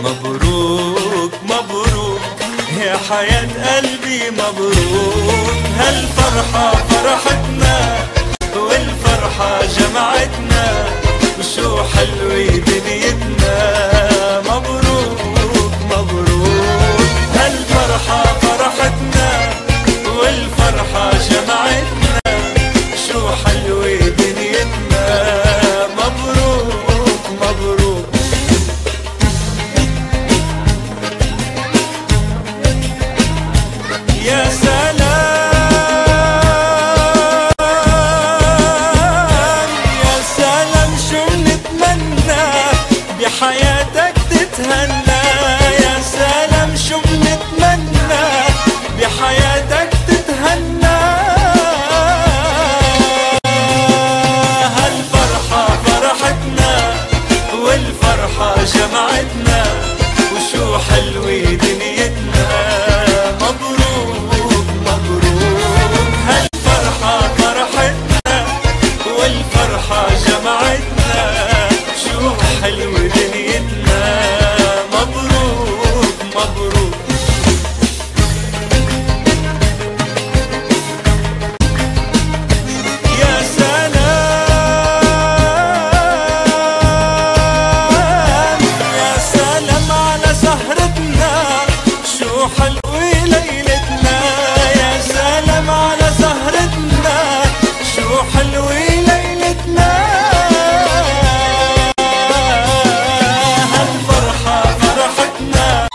مبروك مبروك يا حياة قلبي مبروك، هالفرحة فرحتنا والفرحة جمعتنا وشو حلوة دنيتنا. مبروك مبروك هالفرحة فرحتنا والفرحة جمعتنا شو حلوة دنيتنا. مبروك مبروك يا سلام يا سلام شو بنتمنى بحياتك تتهنى. يا سلام شو بنتمنى بحياتك تتهنى. هالفرحة فرحتنا والفرحة جمعتنا وشو حلوة دنيتنا. مبروك مبروك هالفرحة فرحتنا والفرحة جمعتنا شو حلوة دنيتنا. مبروك مبروك يا سلام يا سلام على سهرتنا شو حلوة ليلتنا. يا سلام على سهرتنا شو حلوة ليلتنا. هالفرحة فرحتنا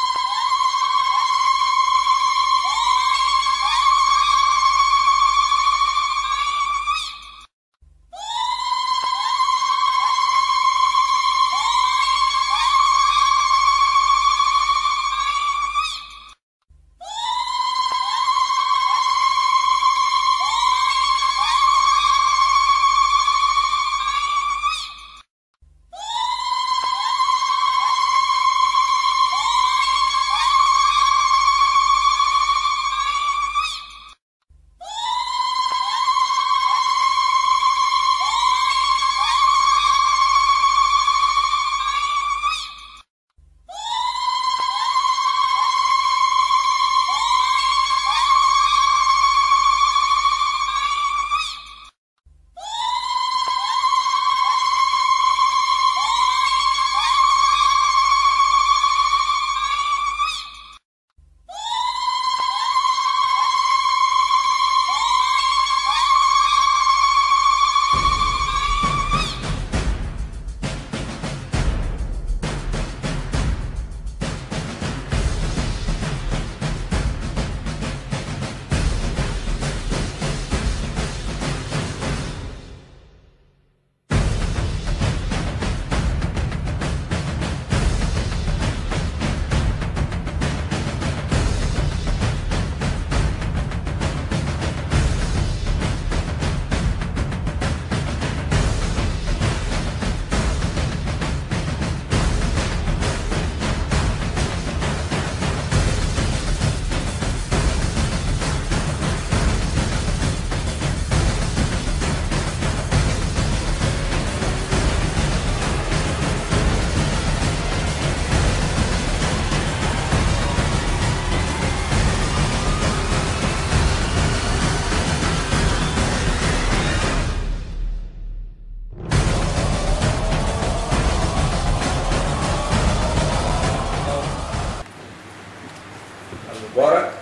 المبارك.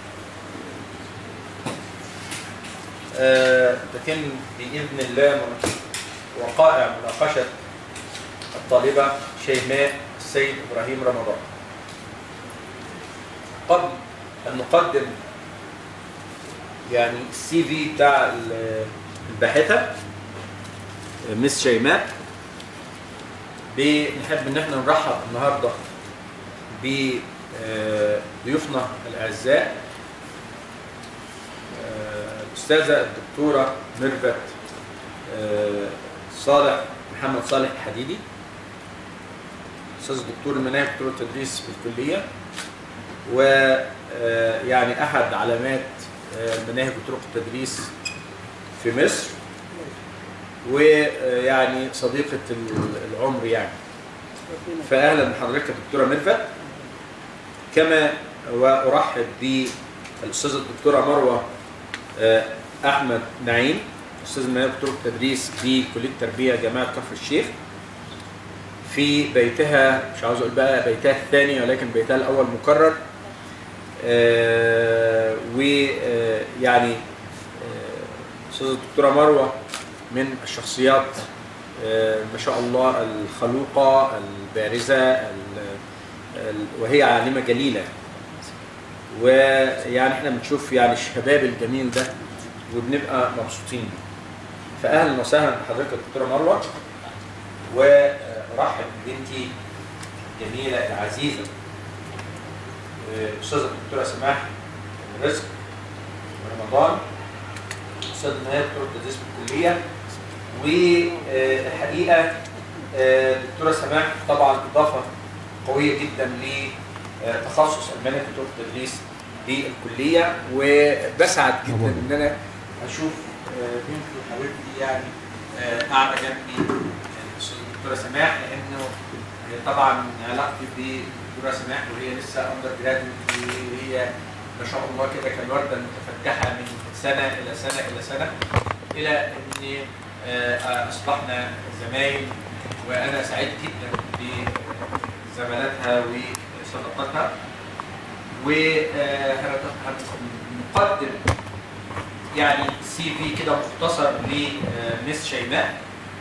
تتم بإذن الله وقائع مناقشة الطالبة شيماء السيد إبراهيم رمضان. قبل أن نقدم يعني السي في بتاع الباحثة مس شيماء، بنحب ان احنا نرحب النهارده بضيوفنا الاعزاء الاستاذه الدكتوره ميرفت محمد صالح الحديدي، استاذ الدكتور المناهج دكتور التدريس في الكليه، ويعني احد علامات المناهج وطرق التدريس في مصر، ويعني صديقة العمر يعني. فاهلا بحضرتك يا دكتوره ميرفت. كما وارحب بالاستاذه الدكتوره مروه احمد نعيم، استاذ مناهج دكتور التدريس في كليه التربيه جامعه كفر الشيخ، في بيتها، مش عاوز اقول بقى بيتها الثاني ولكن بيتها الاول مكرر. ويعني استاذه الدكتوره مروه من الشخصيات ما شاء الله الخلوقه البارزه، وهي عالمه جليله، ويعني احنا بنشوف يعني الشباب الجميل ده وبنبقى مبسوطين بيه. فاهلا وسهلا بحضرتك يا دكتوره مروه، وارحب ببنتي الجميله العزيزه الاستاذه الدكتوره سماح رزق رمضان، استاذ مناهج دكتور التدريس بالكليه. والحقيقه الدكتوره سماح طبعا اضافه قويه جدا لتخصص المناهج دكتور التدريس بالكليه، وبسعد جدا ان انا اشوف بنتي وحبيبتي يعني قاعده جنبي الاستاذه الدكتوره سماح، لانه طبعا علاقتي بالدكتوره سماح وهي لسه اندر جرادويت، وهي ما شاء الله كده كالورده المتفتحه من سنه الى سنه الى سنه، الى ان اصبحنا زمايل، وانا سعيد جدا بزمالاتها وصداقتها. وهنقدم يعني سي في كده مختصر لمس شيماء،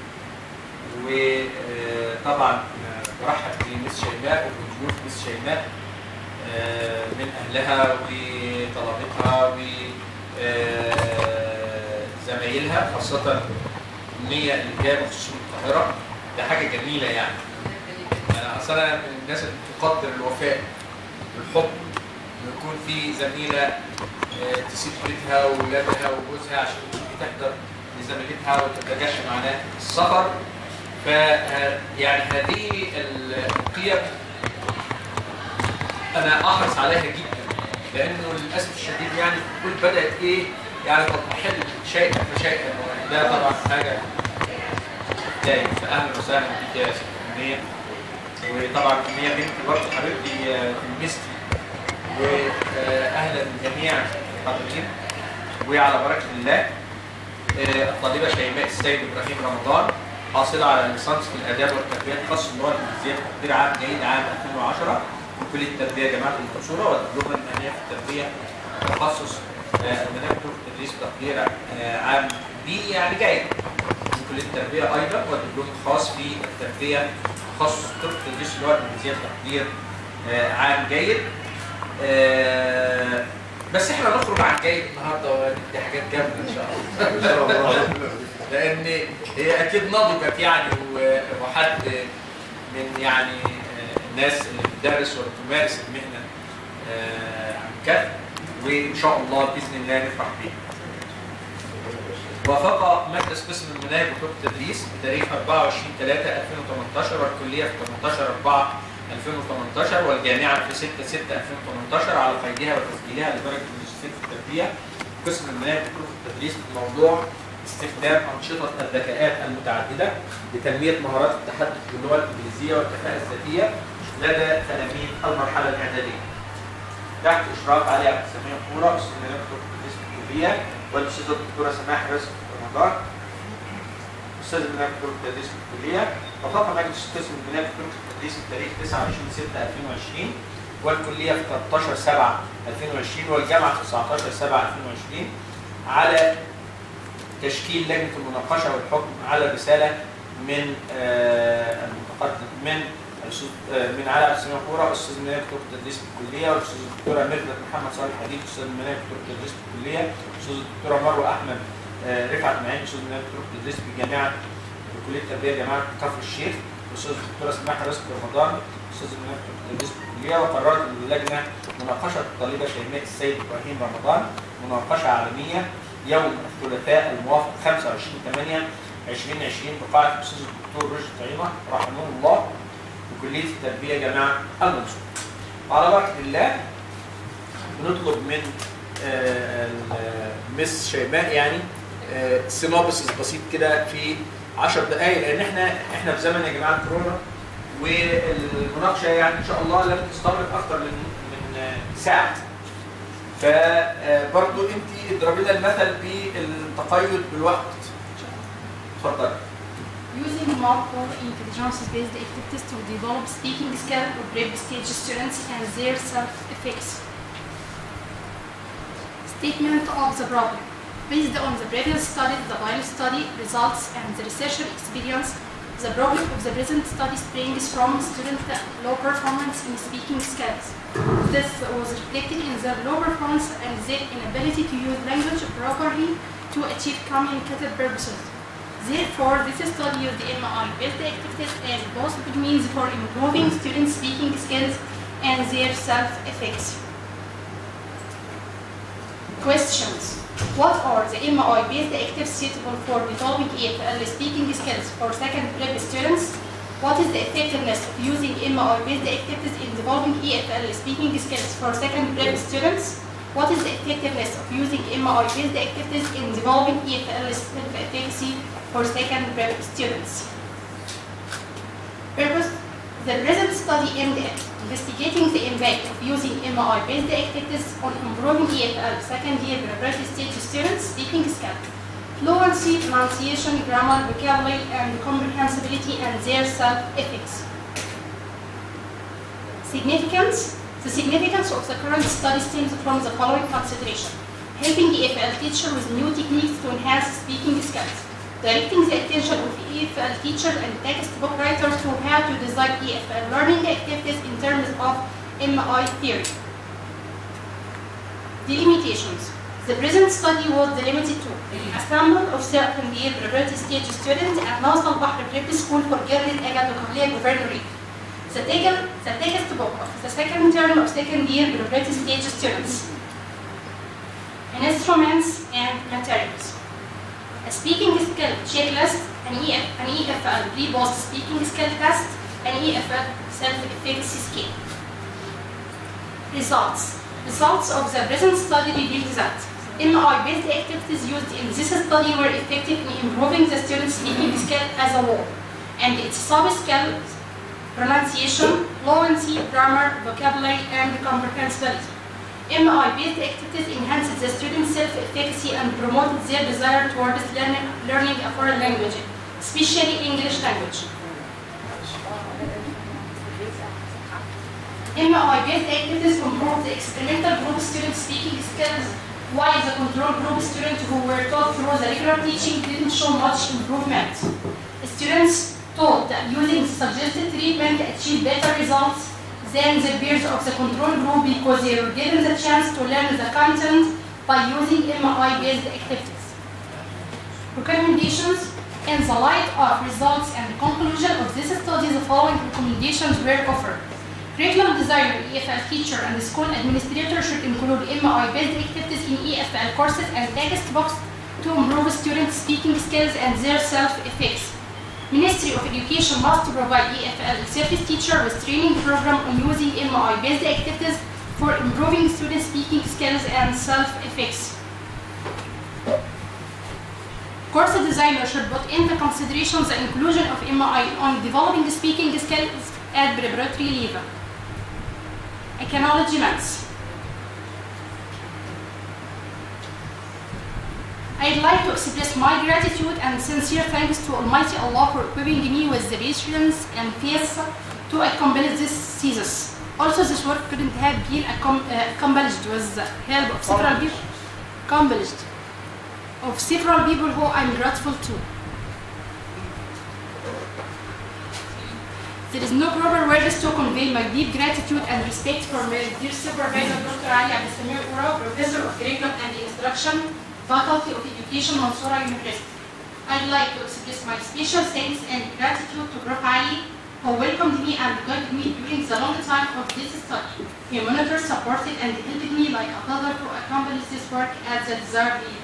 وطبعا برحب بمس شيماء وبضيوف مس شيماء من اهلها وطلبتها وزمايلها، خاصه ان هي اللي جايه مخصوص من القاهره. ده حاجه جميله يعني. انا اصلا من الناس اللي تقدر الوفاء والحب، يكون في زميله تسيب بيتها واولادها وجوزها عشان تحضر لزميلتها وتتجاهل معنا السفر. ف يعني هذه القيم انا احرص عليها جدا، لانه للاسف الشديد يعني كل بدات ايه يعني تضمحل شيئا فشيئا، وده طبعا حاجه تضايق. فاهلا وسهلا بك يا ست أمنية، وطبعا أمنية بنتي برضه حبيبتي في المستي، واهلا بجميع الحاضرين. وعلى بركه الله الطالبه شيماء السيد ابراهيم رمضان، حاصله على الليسانس في الاداب والتربيه التخصص اللغه الانجليزيه بتقدير عام جيد عام 2010 من كليه التربيه جامعه المنصوره، والدبلومه المهنيه في التربيه تخصص المناهج دكتور التدريس بتقدير عام بي يعني جيد من كليه التربيه ايضا، والدبلوم الخاص في التربيه تخصص دكتور التدريس اللغه الانجليزيه بتقدير عام جيد. بس احنا نخرج عن جيد النهارده وندي حاجات جامده ان شاء الله لان هي اكيد نضجت يعني، وحد من يعني الناس اللي بتدرس وبتمارس المهنه عن كثب، وان شاء الله باذن الله نفرح بيها. وافق مجلس قسم المناهج ودكتور التدريس بتاريخ 24/3/2018 والكليه في 18/4/2018 والجامعه في 6/6/2018 على قيدها وتسجيلها لدرجه الماجستير في التربيه قسم المناهج ودكتور التدريس بموضوع استخدام أنشطة الذكاءات المتعددة لتنمية مهارات التحدث باللغة الإنجليزية والكفاءة الذاتية لدى تلاميذ المرحلة الإعدادية. تحت إشراف علي عبد السميع قورة أستاذ مناهج دكتور التدريس في الكلية، والأستاذة الدكتورة سماح رزق رمضان أستاذ مناهج دكتور التدريس في الكلية. وافق مجلس قسم مناهج دكتور التدريس بتاريخ 29/6/2020 والكلية في 13/7/2020 والجامعة في 19/7/2020 على تشكيل لجنة المناقشة والحكم على الرسالة من المتقدم من علي عبد السميع قورة أستاذ مناهج دكتور التدريس في الكلية، والأستاذ الدكتورة ميرفت محمد صالح حديد أستاذ مناهج دكتور التدريس في الكلية، الأستاذ الدكتورة مروة أحمد رفعت نعيم أستاذ مناهج دكتور التدريس في جامعة كلية التربية جامعة كفر الشيخ، الأستاذ الدكتورة سماح رزق رمضان أستاذ مناهج دكتور التدريس في الكلية. وقررت اللجنة مناقشة الطالبة شيماء السيد إبراهيم رمضان مناقشة عالمية يوم الثلاثاء الموافق 25/8/2020 بقاعة الأستاذ الدكتور رشد طعيمة رحمه الله بكلية التربية جامعة المنصورة. وعلى بركة الله بنطلب من مس شيماء يعني سينوبسيس بسيط كده في 10 دقائق، لأن احنا في زمن يا جماعة كورونا والمناقشه يعني ان شاء الله لن تستغرق اكثر من ساعه. فبرضه انت اضربي لنا المثل بالتقيد بالوقت. اتفضل. Using multiple intelligence-based activities to develop speaking skills of prep stage students and their self-effects. Statement of the problem. Based on the previous study, the pilot study results, and the researcher experience, the problem of the present study springs from student low performance in speaking skills. This was reflected in their low performance and their inability to use language properly to achieve communicative purposes. Therefore, this study used MI-based activities as a possible means for improving students' speaking skills and their self-effects. Questions. What are the MI-based activities suitable for developing EFL speaking skills for second prep students? What is the effectiveness of using MI-based activities in developing EFL speaking skills for second prep students? What is the effectiveness of using MI-based activities in developing EFL self-efficacy for second prep students? Purpose. The present study aimed at investigating the impact of using MI-based activities on improving EFL second-year preparatory stage students' speaking skills, fluency, pronunciation, grammar, vocabulary, and comprehensibility, and their self-effects. Significance. The significance of the current study stems from the following consideration: helping EFL teachers with new techniques to enhance speaking skills, directing the attention of EFL teachers and textbook writers to how to design EFL learning activities in terms of MI theory. Delimitations. The present study was delimited to a sample of second-year preparatory stage students at Nasr al-Bahr Prep School for Girls Agad Kahliya Governorate. The textbook of the second term of second-year preparatory stage students. Instruments and materials. A speaking skill checklist, an EFL pre-post speaking skill test, an EFL self-efficacy scale. Results. Results of the present study revealed that MI-based activities used in this study were effective in improving the student's speaking skill as a whole, and its sub-skills, pronunciation, fluency, grammar, vocabulary, and comprehensibility. MI-based activities enhanced the student's self-efficacy and promoted their desire towards learning a foreign language, especially English language. MI-based activities improved the experimental group student speaking skills, while the control group students who were taught through the regular teaching didn't show much improvement. Students taught that using suggested treatment achieved better results than the peers of the control group because they were given the chance to learn the content by using MI-based activities. Recommendations. In the light of results and conclusion of this study, the following recommendations were offered. Curriculum designer, EFL teacher, and the school administrator should include MI-based activities in EFL courses and textbooks to improve students' speaking skills and their self-effects. Ministry of Education must provide EFL service teacher with training program on using MI-based activities for improving students' speaking skills and self-effects. Course designer should put into consideration the inclusion of MI on developing speaking skills at preparatory level. Acknowledgements. I'd like to express my gratitude and sincere thanks to Almighty Allah for equipping me with the patience and faith to accomplish this thesis. Also, this work couldn't have been accomplished with the help of several people who I'm grateful to. There is no proper words to convey my deep gratitude and respect for my dear supervisor, Dr. Ali Abdesamir Ura, Professor of Curriculum and Instruction, Faculty of Education, Mansoura University. I'd like to express my special thanks and gratitude to Prof. Ali, who welcomed me and guided me during the long time of this study. He monitored, supported, and helped me like a father to accomplish this work at the desired level.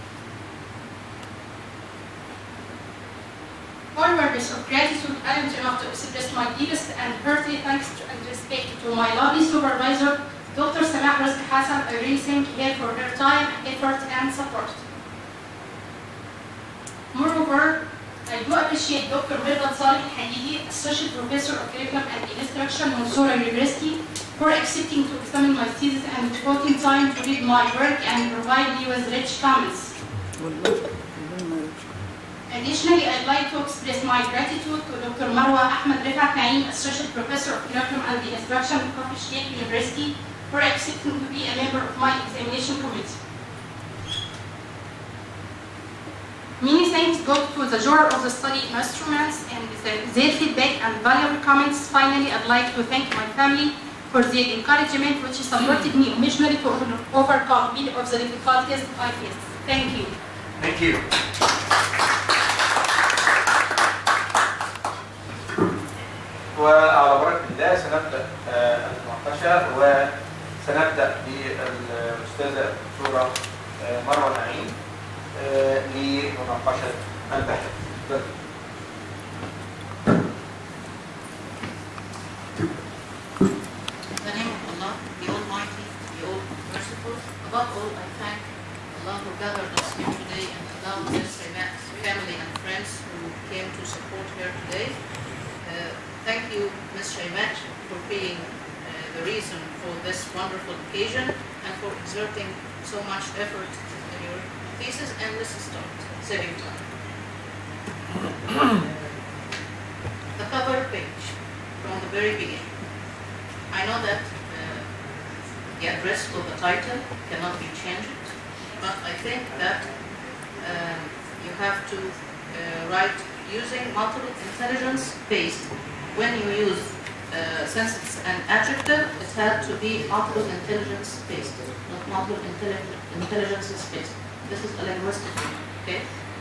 All words of gratitude aren't enough to express my deepest and hearty thanks and respect to my lovely supervisor, Dr. Samah Rizk Hassan. I really thank her for her time, effort, and support. Moreover, I do appreciate Dr. Mirdat Saleh Al-Hadidi, Associate Professor of Curriculum and Instruction, Mansoura University, for accepting to examine my thesis and devoting time to read my work and provide me with rich comments. Additionally, I'd like to express my gratitude to Dr. Marwa Ahmed Rifat Naim, Associate Professor of Curriculum and Instruction at Kafr Sheikh University, for accepting to be a member of my examination committee. Many thanks go to the juror of the study instruments and their feedback and valuable comments. Finally, I'd like to thank my family for their encouragement, which supported me emotionally to overcome many of the difficulties I faced. Thank you. Thank you. وعلى بركة الله سنبدأ المناقشة، وسنبدأ بالأستاذة الدكتورة مروة نعيم لمناقشة البحث. In the name of Allah, the Almighty, the All-Merciful, above all I thank Allah who gathered us here today and allowed Ms. Shaimat's family and friends who came to support her today. Thank you, Ms. Shaimat, for being the reason for this wonderful occasion and for exerting so much effort in your thesis. And let's start, saving time. The cover page from the very beginning. I know that the address of the title cannot be changed, but I think that you have to write using multiple intelligence based. When you use sentence and adjective, it had to be multiple intelligence based, not multiple intelligences based. This is a linguistic thing, okay?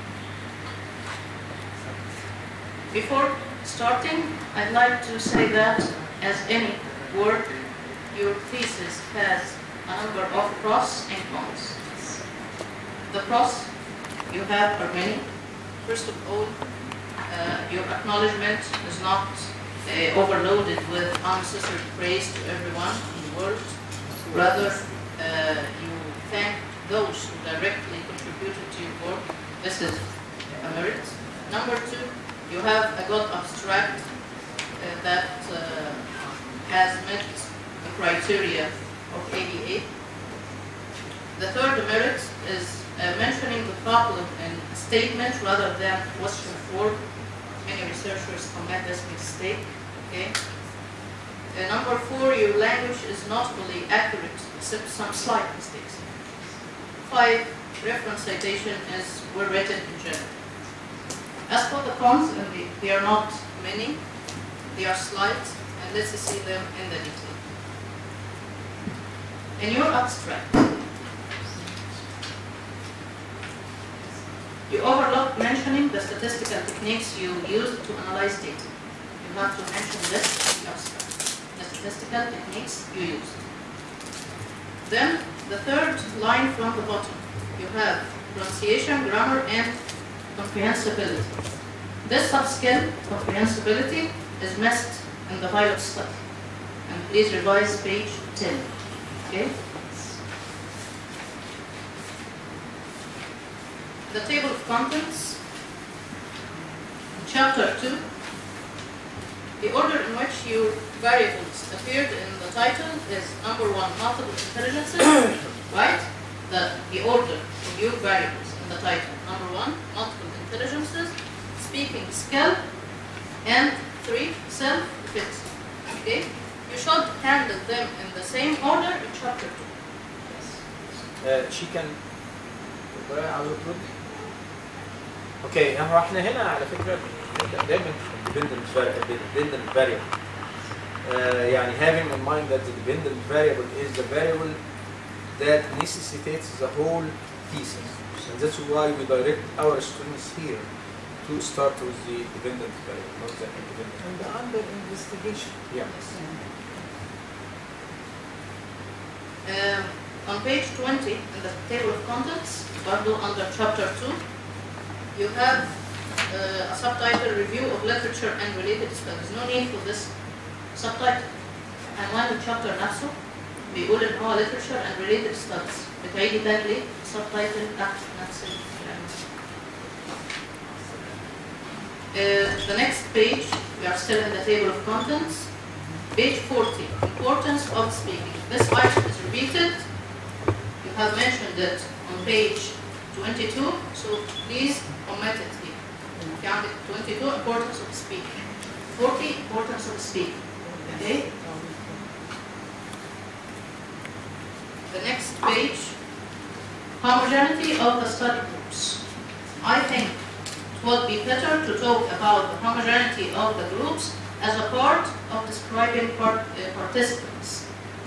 Before starting, I'd like to say that as any work, your thesis has a number of pros and cons. The pros you have are many. First of all, your acknowledgement is not overloaded with unnecessary praise to everyone in the world. Rather, you thank those who directly contributed to your work. This is a merit. Number two, you have a good abstract that has met the criteria of ABA. The third merit is mentioning the problem in a statement rather than question form. Many researchers commit this mistake. Okay. Number four, your language is not fully accurate, except some slight mistakes. 5, reference citation is well written in general. As for the cons, they are not many, they are slight, and let's see them in the detail. In your abstract, you overlook mentioning the statistical techniques you used to analyze data. You have to mention this in the abstract, the statistical techniques you used. Then, the third line from the bottom, you have pronunciation, grammar, and comprehensibility. This subskill, comprehensibility, is missed in the pilot study. And please revise page 10. Okay? The table of contents, chapter 2, the order in which your variables appeared in the title is number 1, multiple intelligences, right? The order of your variables in the title, number 1, multiple intelligences, speaking skill, and 3, self-defense. Okay? You should handle them in the same order in chapter 2. she can عاوز ترد؟ اوكي احنا هنا على فكره دايما dependent variable. يعني having in mind that the dependent variable is the variable that necessitates the whole thesis, and that's why we direct our students here to start with the dependent variable, not the independent. And under investigation. Yeah. On page 20 in the table of contents, bundle under chapter 2, you have a subtitle review of literature and related studies. No need for this subtitle. عنوان الشابتر نفسه بيقول ان هو literature and related studies. بتعيدي تاني ليه؟ subtitle تحت نفس الكلام. The next page, we are still in the table of contents. Page 40, importance of speaking. This item is repeated. You have mentioned it on page 22, so please omit it here. في عندك 22, importance of speaking. 40, importance of speaking. Okay? The next page, homogeneity of the study groups. I think it would be better to talk about the homogeneity of the groups as a part of describing participants.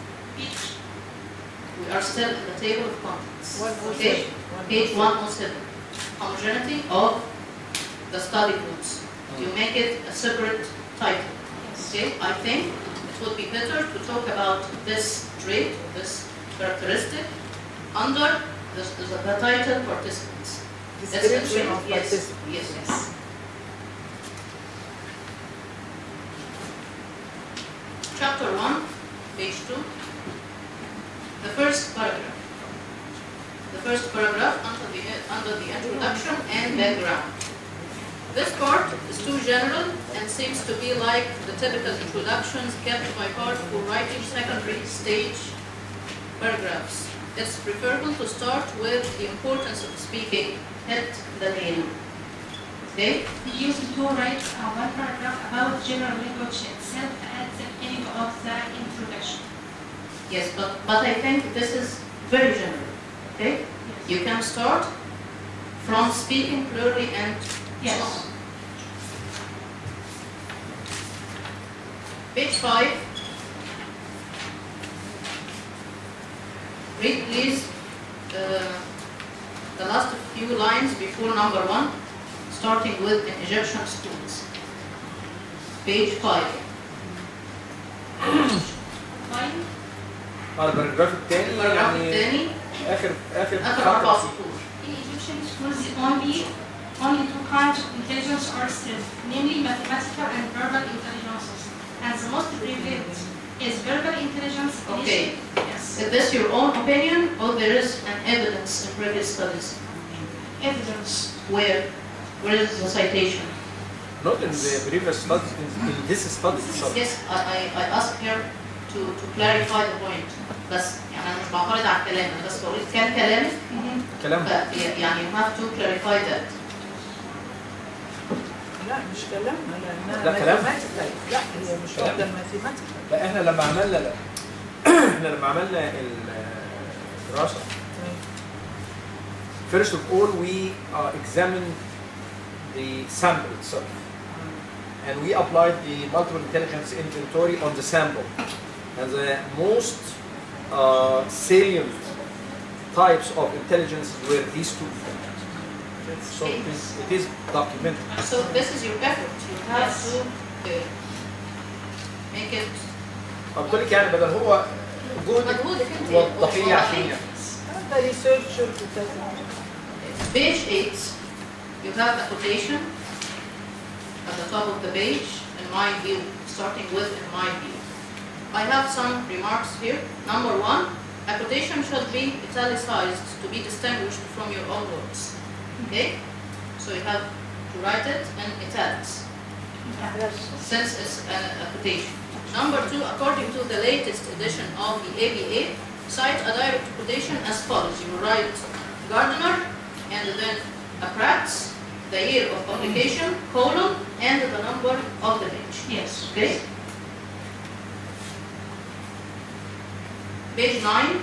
We are still in the table of contents. Okay? Page 107. Homogeneity of the study groups. You make it a separate title. Okay? I think it would be better to talk about this trait, this characteristic, under the title participants. Description of Yes. participants. Yes, yes. Chapter 1, page 2. The first paragraph. The first paragraph under the introduction and background. This part is too general and seems to be like the typical introductions kept by part for writing secondary stage paragraphs. It's preferable to start with the importance of speaking, hit the nail. Okay? We used to write one paragraph about general language itself at the beginning of the introduction. Yes, but I think this is very general. Okay? You can start from speaking clearly and Yes. so on. Page 5. Read please the last few lines before number 1, starting with in Egyptian schools. Page 5. Fine. الباراجراف الثاني الباراجراف يعني الثاني اخر آخر خط. أربع سطور. In Egyptian schools, only two kinds of intelligence are stressed, namely mathematical and verbal intelligences. And the most prevalent is verbal intelligence. Okay. Yes. Is this your own opinion or there is an evidence in previous studies? Evidence. Where? Where is the citation? Not in the previous studies, in this study itself. Yes, I asked her to clarify the point. بس يعني أنا مش بعترض على الكلام، أنا بس بقول كان كلامك كلام يعني you have to clarify that. لا مش كلامنا لانها لا، كلام. mathematical. لا هي مش كلام. واخده ماثيماتيكال. لا احنا لما عملنا الدراسه first of all we examined the sample itself and we applied the multiple intelligence inventory on the sample and the most salient types of intelligence were these two. So it is documented. So this is your effort. You have to make it قلت لك يعني بدل هو جهدك مجهودك أنت وضحيه عشان يعني. هذا ريسيرشر بتاعت Page 8, you have a quotation at the top of the page, in my view, starting with in my view. I have some remarks here. Number 1, a quotation should be italicized to be distinguished from your own words. Okay? So you have to write it in italics, since it's a quotation. Number 2, according to the latest edition of the ABA, cite a direct quotation as follows. You write Gardner, and then a Pratt's, the year of publication, colon, and the number of the page. Yes. Okay? Page 9,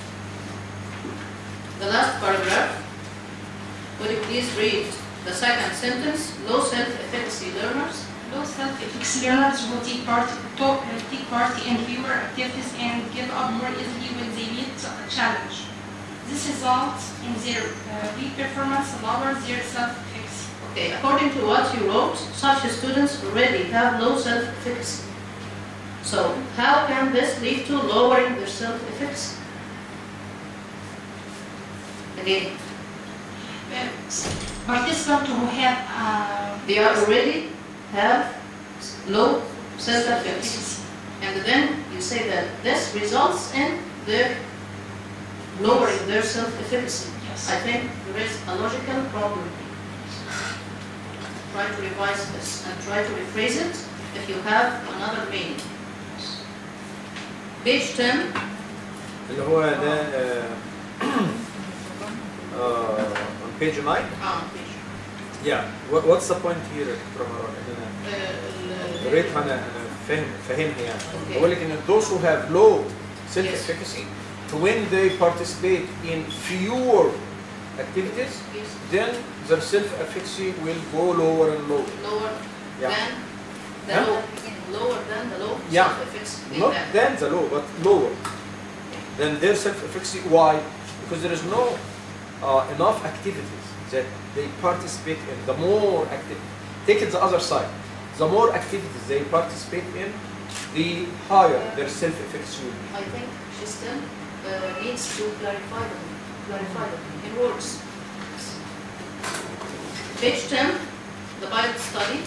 the last paragraph. Would you please read the second sentence? Low self-efficacy learners. Low self-efficacy learners will take part in fewer activities and give up more easily when they meet a challenge. This results in their weak performance, lower their self-efficacy. Okay, according to what you wrote, such students already have low self-efficacy. So, how can this lead to lowering their self-efficacy? Again, Participants who have they already have low self-efficacy. And then you say that this results in their lowering their self-efficacy. Yes. I think there is a logical problem. try to revise this and try to rephrase it if you have another meaning. Page 10. اللي هو ده on page 9. Page. Yeah. What's the point here from قريتها انا فاهمها يعني. Okay. بقول لك ان those who have low self efficacy when they participate in fewer activities Yes. then their self efficacy will go lower and lower. Lower Yeah. than the Huh? low. Lower than the low. Yeah. Self-efficacy. Not than the low, but lower than their self-efficacy. Why? Because there is no enough activities that they participate in. The more active, take it the other side. The more activities they participate in, the higher their self-efficacy will be. I think she still needs to clarify them in words. Page 10, the Bible study.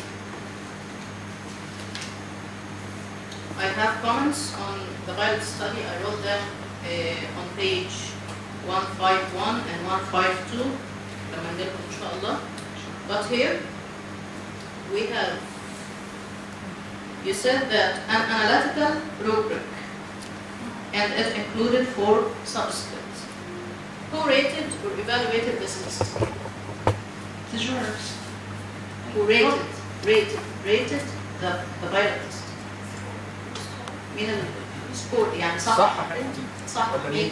I have comments on the Bible study. I wrote them on page 151 and 152. لما نجيلكم إن شاء الله. But here we have, you said that an analytical rubric and it included 4 subscripts. Who rated or evaluated this list? The jurors. Who rated the Bible list? مين السكور يعني صح؟ صح انت صح ولا مين؟ مين؟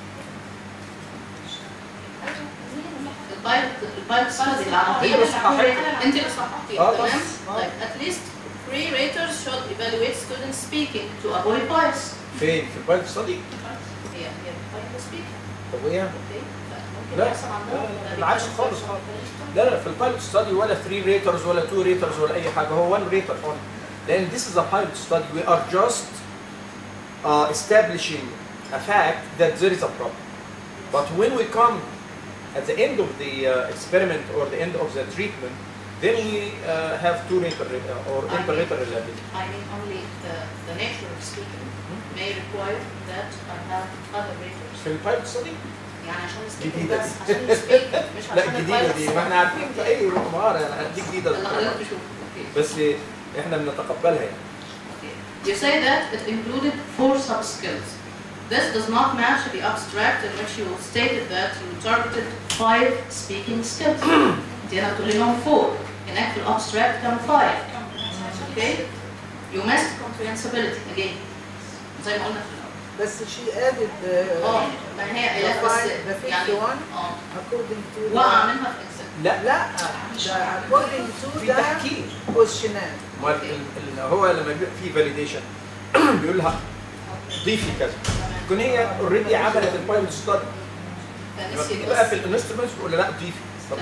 البايل ستادي اللي هي اللي صححتها. انت اللي صححتيها اه تمام؟ بس طيب at least 3 raters should evaluate students speaking to avoid bias. فين؟ في البايل ستادي؟ هي bias speaking. طب ايه؟ اوكي ممكن لا يحصل عندهم لا بالعكس خالص. لا في البايلوت ستادي ولا 3 ريترز ولا 2 ريترز ولا اي حاجه، هو 1 ريتر only. لان this is a pilot study, we are just establishing a fact that there is a problem. But when we come at the end of the experiment or the end of the treatment, then we have 2 rater or inter-rater reliability. I mean only the nature of speaking may require that I have other raters. في البايلوت ستادي؟ يعني عشان speaking جديدة بس دي. عشان speak مش لا عشان الجديده دي، ما احنا عارفين في اي مهاره يعني دي جديده اللي حضرتك تشوفه. اوكي. بس احنا بنتقبلها يعني. You say that it included 4 sub-skills. This does not match the abstract in which you stated that you targeted 5 speaking skills. انت هنا بتقولي لهم 4. هناك في الابستراكت كانوا 5. Okay? You missed comprehensibility again. زي ما قلنا في الأول. بس she added ما هي قايلة بس the يعني 51 اه according to وقع منها في exam. لا لا ده according to في the تحكيم. questionnaire. ما هو لما بيبقى في فاليديشن بيقول لها ضيفي كذا، تكون هي اوريدي عملت البايلوت ستادي، فنسيت بقى بس. في الانسترومنتس بتقول لها لا ضيفي. طب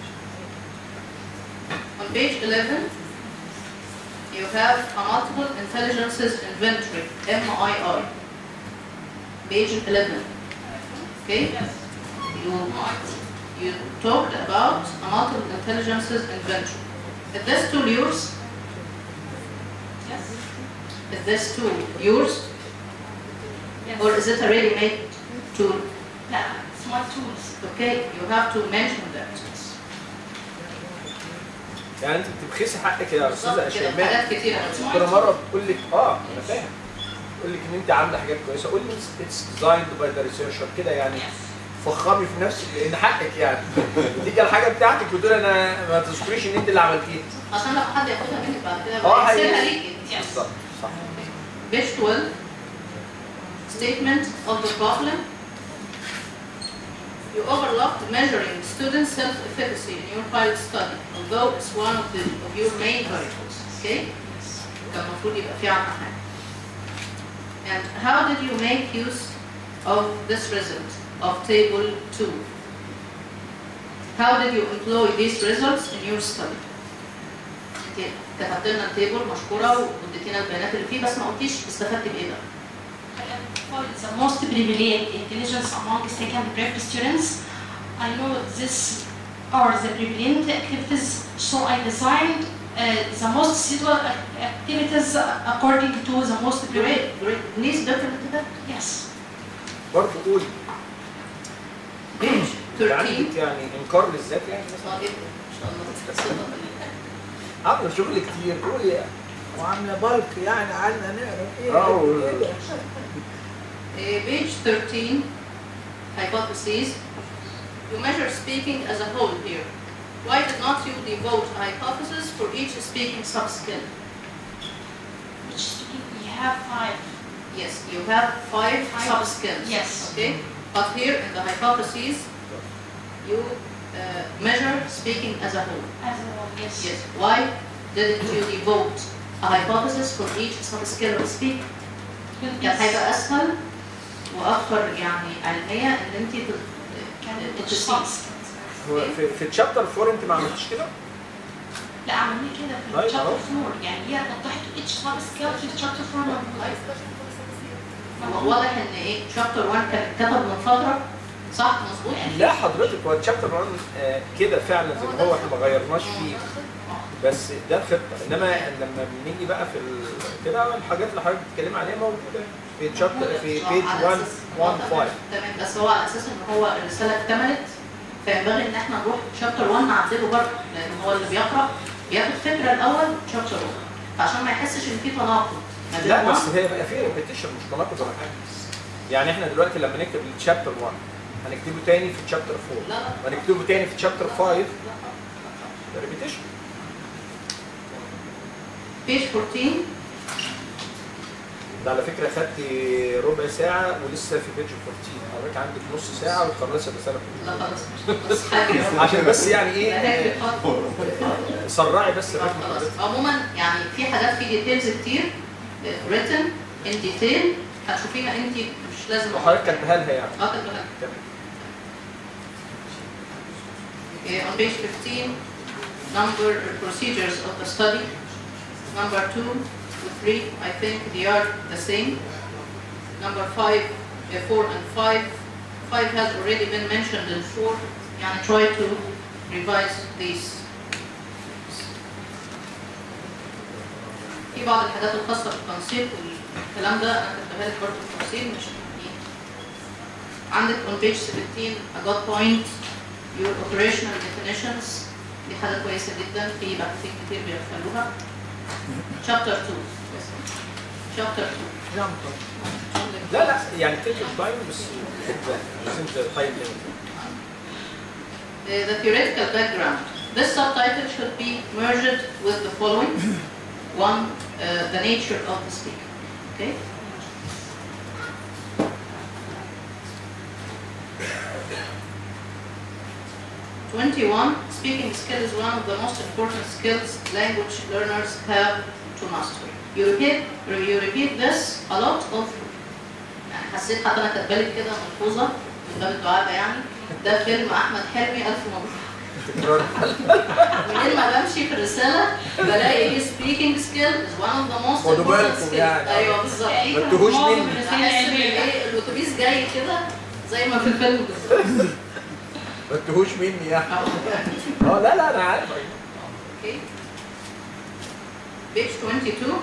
On page 11, you have a multiple intelligences inventory, MII. Page 11. Okay? You talked about a multiple intelligences inventory. Is this tool yours? Yes. Is this tool yours? Yes. Or is it a ready-made tool? Yeah, it's my tools. Okay, you have to mention that. يعني انت بتبخسي حقك يا استاذه بالظبط كده، شيماء. حاجات كتيرة. كل مره بتقول لك انا فاهم، تقول لك ان انت عامله حاجات كويسه، قول لي اتس ديزايند باي ذا ريسيرشر كده يعني، فخمي في نفسك لان حقك يعني. تيجي الحاجه بتاعتك وتقول انا ما تذكريش ان انت اللي عملتيها. عشان لو حد ياخدها منك بعد كده يسيبها ليكي. بالظبط صح. Page 12, statement of the problem. You overlooked measuring student self-efficacy in your pilot study, although it's one of your main variables. Okay? كان المفروض يبقى في عنها حاجة. And how did you make use of this result of table 2? How did you employ these results in your study? انت كتبت لنا التيبل مشكورة واديتينا البيانات اللي فيه بس ما قلتيش استفدت بايه بقى؟ The most prevalent intelligence among second prep students. I know this are the prevalent activities, so I designed the most suitable activities according to the most prevalent. Great. Please document that. Yes. برضه قولي Page 13. عندك يعني انكار للذات يعني مثلا. جدا ان شاء الله. عامله شغل كتير قول يا وعامله بالك يعني قعدنا نقرا اه كده. Page 13, hypotheses. You measure speaking as a whole here. Why did not you devote a hypothesis for each speaking sub-skill? Which speaking, we have 5. Yes, you have 5 Five. sub-skills. Yes. Okay, but here in the hypotheses, you measure speaking as a whole. As a whole, yes. Yes. Why didn't you devote a hypothesis for each sub-skill of speaking? كان هيبقى أسهل وأكثر يعني علمية إن أنت تسيب. هو في تشابتر 4 انت ما عملتيش كده؟ لا عملنا كده في طيب، الشابتر أهو. 4 يعني هي وضحت each sub skill في الشابتر 4 موجود. واضح إن إيه شابتر 1 كان اتكتب من فترة صح مظبوط؟ لا حضرتك هو تشابتر 1 كده فعلا زي ما هو احنا ما غيرناش فيه بس ده خطه انما لما بنيجي بقى في كده الحاجات اللي حضرتك بتتكلمي عليها موجوده في تشابتر في بيج 115 تمام بس هو على أساس إن هو الرسالة اكتملت فينبغي إن إحنا نروح شابتر 1 نعدله برضه لأن هو اللي بيقرأ بياخد فكرة الأول شابتر 1 فعشان ما يحسش إن في تناقض. ما بين لا بس 1 هي بقى في ريبيتيشن مش تناقض ولا حاجه يعني احنا دلوقتي لما نكتب الشابتر 1 هنكتبه تاني في تشابتر 4 لا لا وهنكتبه تاني في تشابتر 5 ده ريبيتيشن. page 14 ده على فكره خدت ربع ساعه ولسه في بيج 14 حضرتك عندك نص ساعه وتخلصي الرساله لا كلها خلاص مش حاجة عشان بس يعني لا، ايه هيك خط. سرعي بس الريتم خلاص حضرتك. عموما يعني في حاجات في ديتيلز كتير written in detail هتشوفيها انت مش لازم وحضرتك كاتبها لها يعني كاتبها. تمام. On page 15 number procedures of the study number 2 to 3 I think they are the same number 5 4 and 5 has already been mentioned in 4 يعني try to revise these. في بعض الحاجات الخاصة بالتنسيق والكلام ده أنا كتبها لك برضه في التفصيل مش يعني. عندك on page 17 a good point your operational definitions دي حاجة كويسة جدا في باحثين كتير بيغفلوها. chapter 2 chapter 2 لا لا يعني تيك تايم بس لازم تايم The theoretical background. This subtitle should be merged with the following. One, the nature of the speaker. Okay? Speaking skill is one of the most important skills language learners have to master. You repeat this a lot of. يعني حسيت حتى انا كاتبالك كده ملحوظه من باب الدعابه يعني ده فيلم احمد حلمي الف مبروك. منين ما بمشي في الرساله بلاقي speaking skill is one of the most خدوا important بالكم skills. يعني. ايوه بالظبط. ما تتوهوش مني. احس ان ايه الاتوبيس جاي كده زي ما في الفيلم بالظبط. ما تتوهوش مني يعني لا لا انا عارف. Okay. Page 22.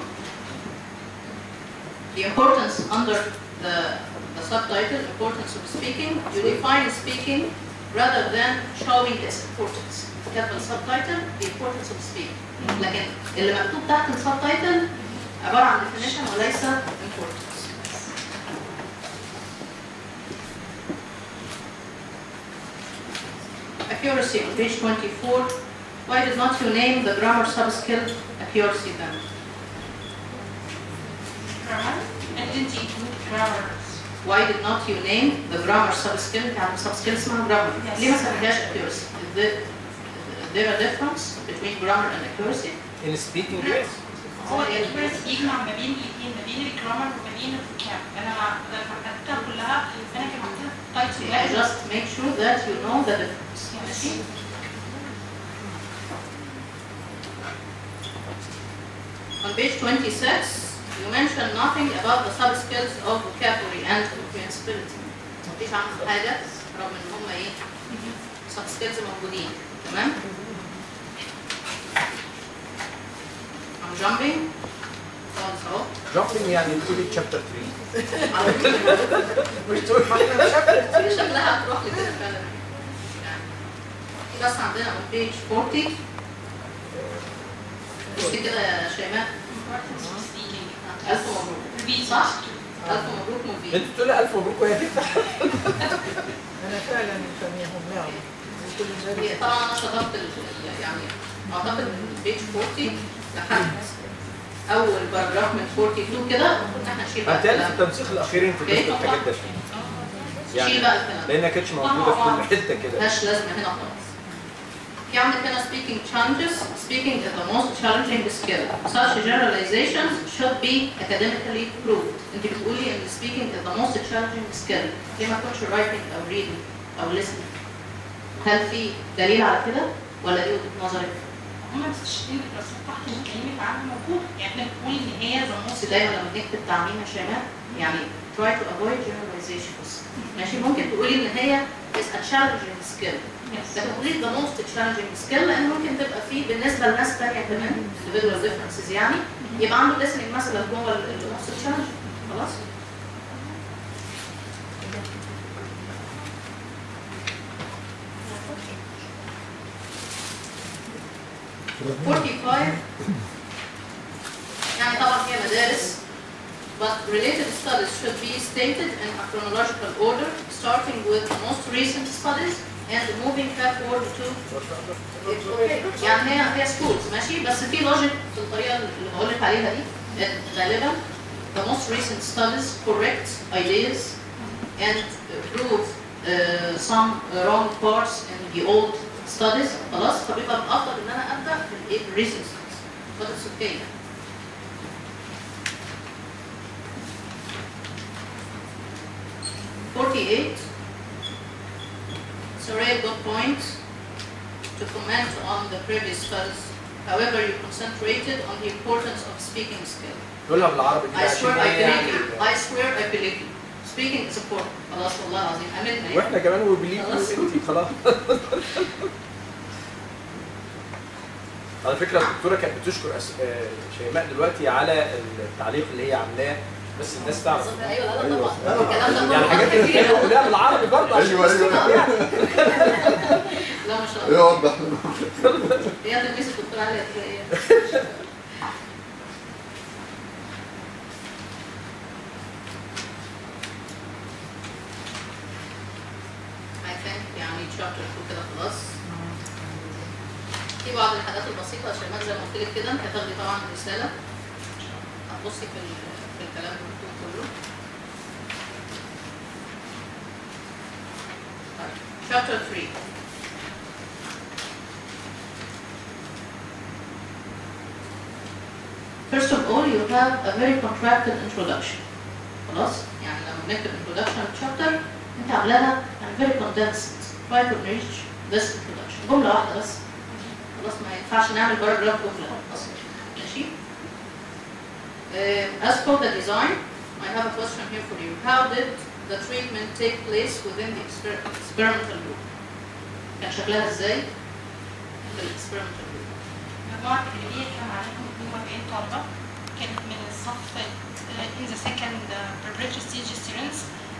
The importance under the subtitle, importance of speaking. You define speaking rather than showing its importance. كتب السبتايتل the importance of speaking. لكن اللي مكتوب تحت السبتايتل عبارة عن definition وليس importance. Accuracy on page 24. Why did not you name the grammar sub-skill accuracy then? Grammar? And didn't include grammar. Why did not you name the grammar sub-skill? كان sub-skill اسمها grammar. Yes. ليه ما سميتهاش accuracy? Is there a difference between grammar and accuracy? In speaking yes. هو الاكيوريسي بيجمع ما بين الاثنين ما بين الجرامر وما بين الفوكاب. انا لما كتبتها كلها انا كتبتها تايتل Yeah, واحد. just make sure that you know the difference. ماشي؟ On page 26, you mention nothing about the sub-skills of vocabulary and comprehensibility. مفيش عنهم حاجة رغم ان هم ايه؟ sub-skills موجودين. تمام؟ I'm jumping. خالص اهو. Jumping يعني تقولي chapter 3 على طول. مش تقولي هي شكلها هتروح لكده فعلا. يعني. بس عندنا on page 40. بصي كده يا شيماء، ألف مبروك صح؟ ألف مبروك مبين. انت تقولي الف مبروك وهي كده. انا فعلا مسميهم لهم وكل هي ذلك. طبعا انا شطبت يعني اعتقد من بيج 40 لحد اول باراجراف من 42 كده المفروض ان احنا نشيل بقى هتلاقي في الكلام. التنسيق الاخير انت ضفت الحاجات ده شويه. شيل بقى الكلام. لانها كانتش موجوده في كل حته كده. ملهاش لازمه هنا خالص. في عندك هنا speaking challenges. Speaking is the most challenging skill. Such generalizations should be academically proved. انت بتقولي ان speaking is the most challenging skill. ليه ما تكونش writing او reading او listening؟ هل في دليل على كده ولا دي وجهة نظرك؟ هم مستشفين الدراسات تحت اللي بنتكلم عنها موجوده، يعني احنا بنقول ان هي بصي دايما لما نكتب تعميم يا شيماء يعني try to avoid generalizations. ماشي، ممكن تقولي ان هي is a challenging skill. لكن تقولي the most challenging skill لان ممكن تبقى فيه بالنسبه لناس ثانيه كمان individual differences يعني يبقى عنده listening مثلا جوه the most challenging. خلاص؟ يعني طبعا هي مدارس but related studies should be stated in a chronological order starting with the most recent studies and moving backward to يعني هي schools ماشي، بس في logic في الطريقه اللي بقول لك عليها دي. غالبا the most recent studies correct ideas and prove some wrong parts in the old studies. خلاص، فبيبقى الافضل ان انا ابدا بالrecent studies but it's okay. 48. It's a very good point to comment on the previous studies. However, you concentrated on the importance of speaking skill. قولها بالعربي كده I swear عشان I هي believe you. I swear I believe you. Speaking is important. خلاص والله العظيم أمننا يعني. واحنا كمان وبليف انت خلاص. على فكره الدكتوره كانت بتشكر شيماء دلوقتي على التعليق اللي هي عاملاه، بس الناس تعرف. ايوه لا طبعا. الكلام ده يعني حاجات اللي كانوا قولها بالعربي برضه عشان ايوه ايوه لا ما شاء الله. يوضح هي تلميذ الدكتور علي ايه؟ I think يعني chapter 2 كده خلاص. في بعض الحاجات البسيطة يا شيماء زي ما قلت لك كده، انت هتاخدي طبعا رسالة هتبصي في الكلام المكتوب كله. Chapter 3. First of all, you have a very contracted introduction. خلاص؟ يعني لما بنكتب introduction chapter انت عاملاها يعني very condensed. Try to reach this introduction. جملة واحدة بس. خلاص ما ينفعش نعمل باراجراف جملة أصلا. ماشي؟ As for the design, I have a question here for you. How did the treatment take place within the experimental group? كان شكلها ازاي في الاكسبيرمنتال جروب؟ مجموعة تدريبية كان عليهم 42 طالبة، كانت من الصف in the second preparatory stage students.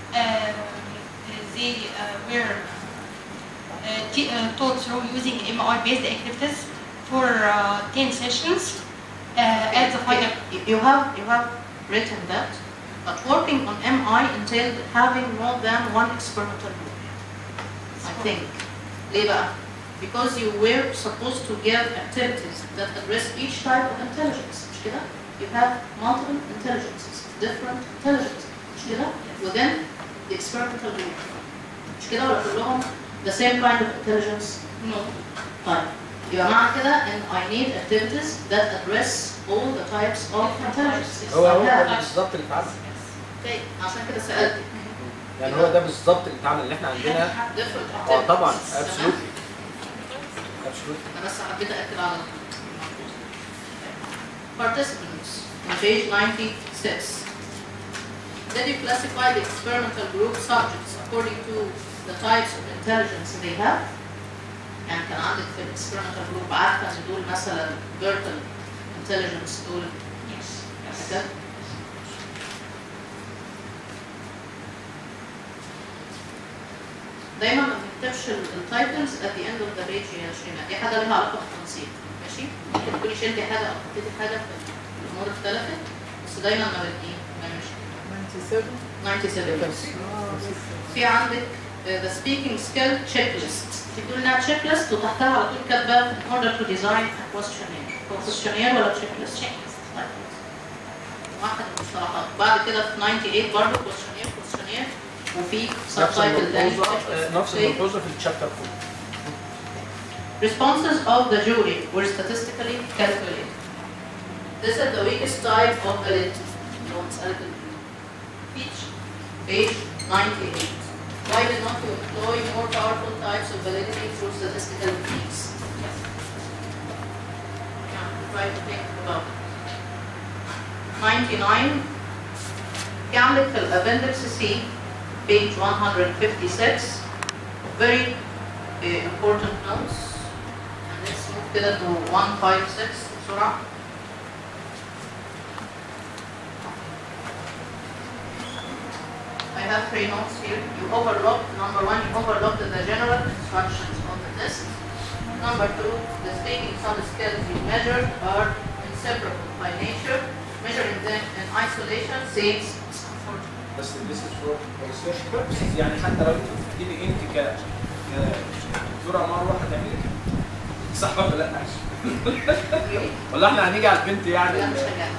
They were taught through using MI-based activities for 10 sessions. At the final, You have written that, but working on MI entailed having more than one experimental group. I think. ليه بقى؟ Because you were supposed to give activities that address each type of intelligence. مش كده؟ You have multiple intelligences, different intelligences. مش كده؟ Within the experimental group. مش كده ولا كلهم the same kind of intelligence? no. طيب يبقى معنى كده ان I need activities that address all the types of intelligence. هو ده بالظبط اللي اتعمل. Okay. عشان كده سألتك. يعني هو ده بالظبط اللي اتعمل، اللي احنا عندنا. different activities. طبعا تمام؟ absolutely. absolutely. أنا بس حبيت أأكد على participants on page 96. Did you classify the experimental group subjects according to the types of intelligence they have? يعني كان عندك في الاكسبيرمنتال جروب عارفة إن دول مثلا verbal intelligence دول Yes. كده؟ دايما لما تكتبش التايتلز at the end of the page يا شيماء، دي حاجه لها علاقه بالتنسيق، ماشي؟ ممكن تكوني شلتي حاجه او حطيتي حاجه في الامور اختلفت، بس دايما ما بدي ما ماشي. 97 في عندك the speaking skill checklist، تقول انها تشيك ليست وتحتها على طول كاتبه in order to design a questionnaire. هو questionnaire ولا تشيك ليست؟ تشيك ليست. واحد من المصطلحات. بعد كده في 98 برضه questionnaire وفي subtitle تاني. نفس الملحوظه في الشابتر 4. Responses of the jury were statistically calculated. This is the weakest type of validity. Page 98. Why did not you employ more powerful types of validity through statistical techniques? Try to think about it. 99. في عندك في الأبندكس C, page 156, very important notes. And let's move كده to 156 بسرعة. I have 3 notes here. You overlooked, number 1, you overlooked the general instructions of the test. Number 2, the speaking sound skills you measured are inseparable by nature. Measuring them in isolation seems discomforting. بس this is for research purposes، يعني حتى لو انت بتكتبي انت كدكتوره مروه هتعملي كده صح ولا لا؟ ولا احنا هنيجي على البنت يعني؟ لا مش هجاوب.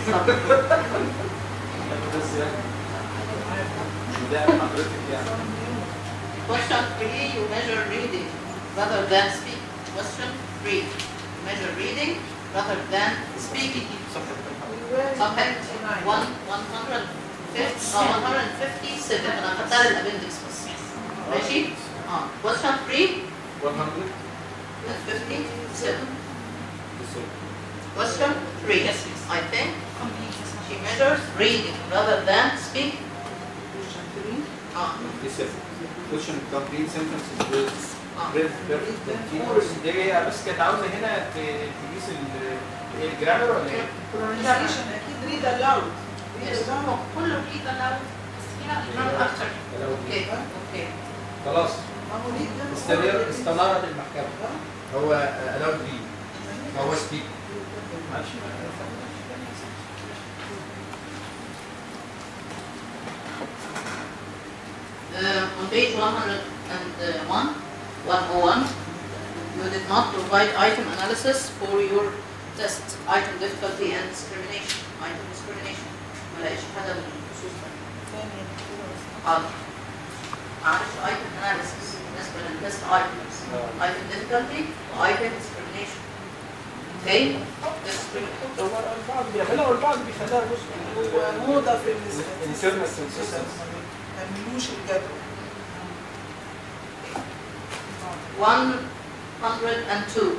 بس يعني ده حضرتك يعني. Question 3, you measure reading rather than speaking. Question 3, you measure reading rather than speaking. صفحة 157 أنا هختار الأبندكس بس. ماشي؟ Question 3 157. Question 3, I think she measures reading rather than speaking. This is question complete sentences with perfect continuous. دي بس كانت عاوزه هنا تقيس الجرامر ولا ايه؟ pronunciation اكيد read aloud. كله read aloud بس هنا الجرامر اكتر. اوكي. خلاص اهو read ده استنارت المحكمه. هو allowed read هو speak. ماشي. On page 101, you did not provide item analysis for your test. Item difficulty and discrimination. Item discrimination. ما لقيتش حاجة بالخصوص ده. حاضر. معلش item analysis بالنسبة للتست items. Item difficulty و item discrimination. Okay? هو البعض بيعملها والبعض بيخليها جزء. وموضة في internal consistency. ما يعملوش الجدول. 102.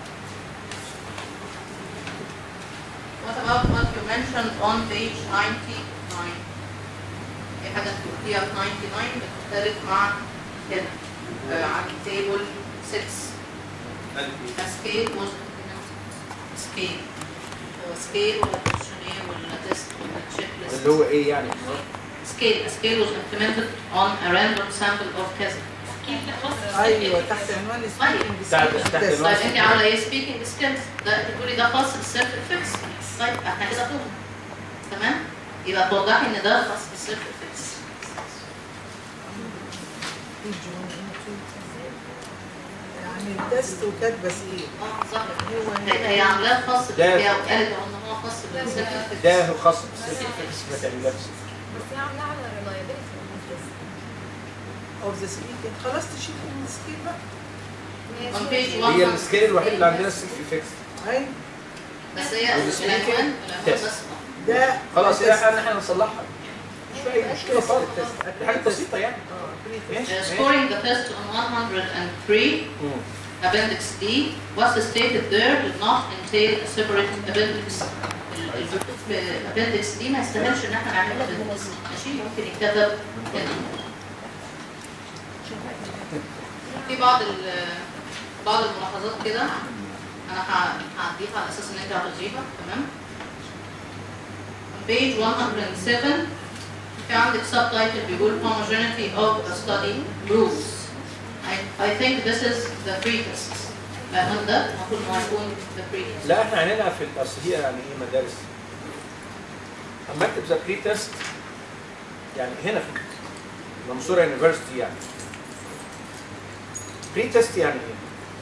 What about what you mentioned on page 99? في حاجة تقوليها في 99 بتختلف مع هنا عن table 6. Scale was scale. Scale ولا questionnaire ولا test ولا checklist. اللي هو ايه يعني؟ Scale. A scale was implemented on a random sample of كذا. ايوه تحت عنوان speaking تحت skills. عنوان طيب انت عامله ايه speaking skills؟ ده تقولي ده خاص بالسيلف افكس. طيب احنا كده فهمنا. تمام؟ يبقى توضحي ان ده خاص بالسيلف افكس. يعني التست وكاتبه سكيل. صح. هي عاملاه خاص بالحياه وقالت ان هو خاص بالسيلف افكس. ده خاص بالسيلف افكس ما تعملهاش. بس هي عاملاها على reliability of the speaking. خلاص تشيل من السكيل بقى. On page هي 1. السكيل الوحيد اللي عندنا السيلف افكس. ايوه بس هي العنوان بس. ده خلاص يا احنا نصلحها. مش في اي مشكله خالص. دي حاجه بسيطه يعني. Scoring the test on 103. Appendix D, what's stated there did not entail a separate appendix. Appendix D ما يستاهلش ان احنا نعمل appendix. ماشي ممكن يتكتب هنا. في بعض الملاحظات كده انا هعديها على اساس ان انت هتضيفها. تمام. page 107 في عندك subtitle بيقول homogeneity of a study proves. I I think this is the pretest. فاهم ده المفروض انه هيكون the pretest. لا احنا عندنا في اصل هي يعني ايه مدارس. اما اكتب ذا بري تيست يعني هنا في المنصوره يونيفرستي يعني. بري تيست يعني ايه؟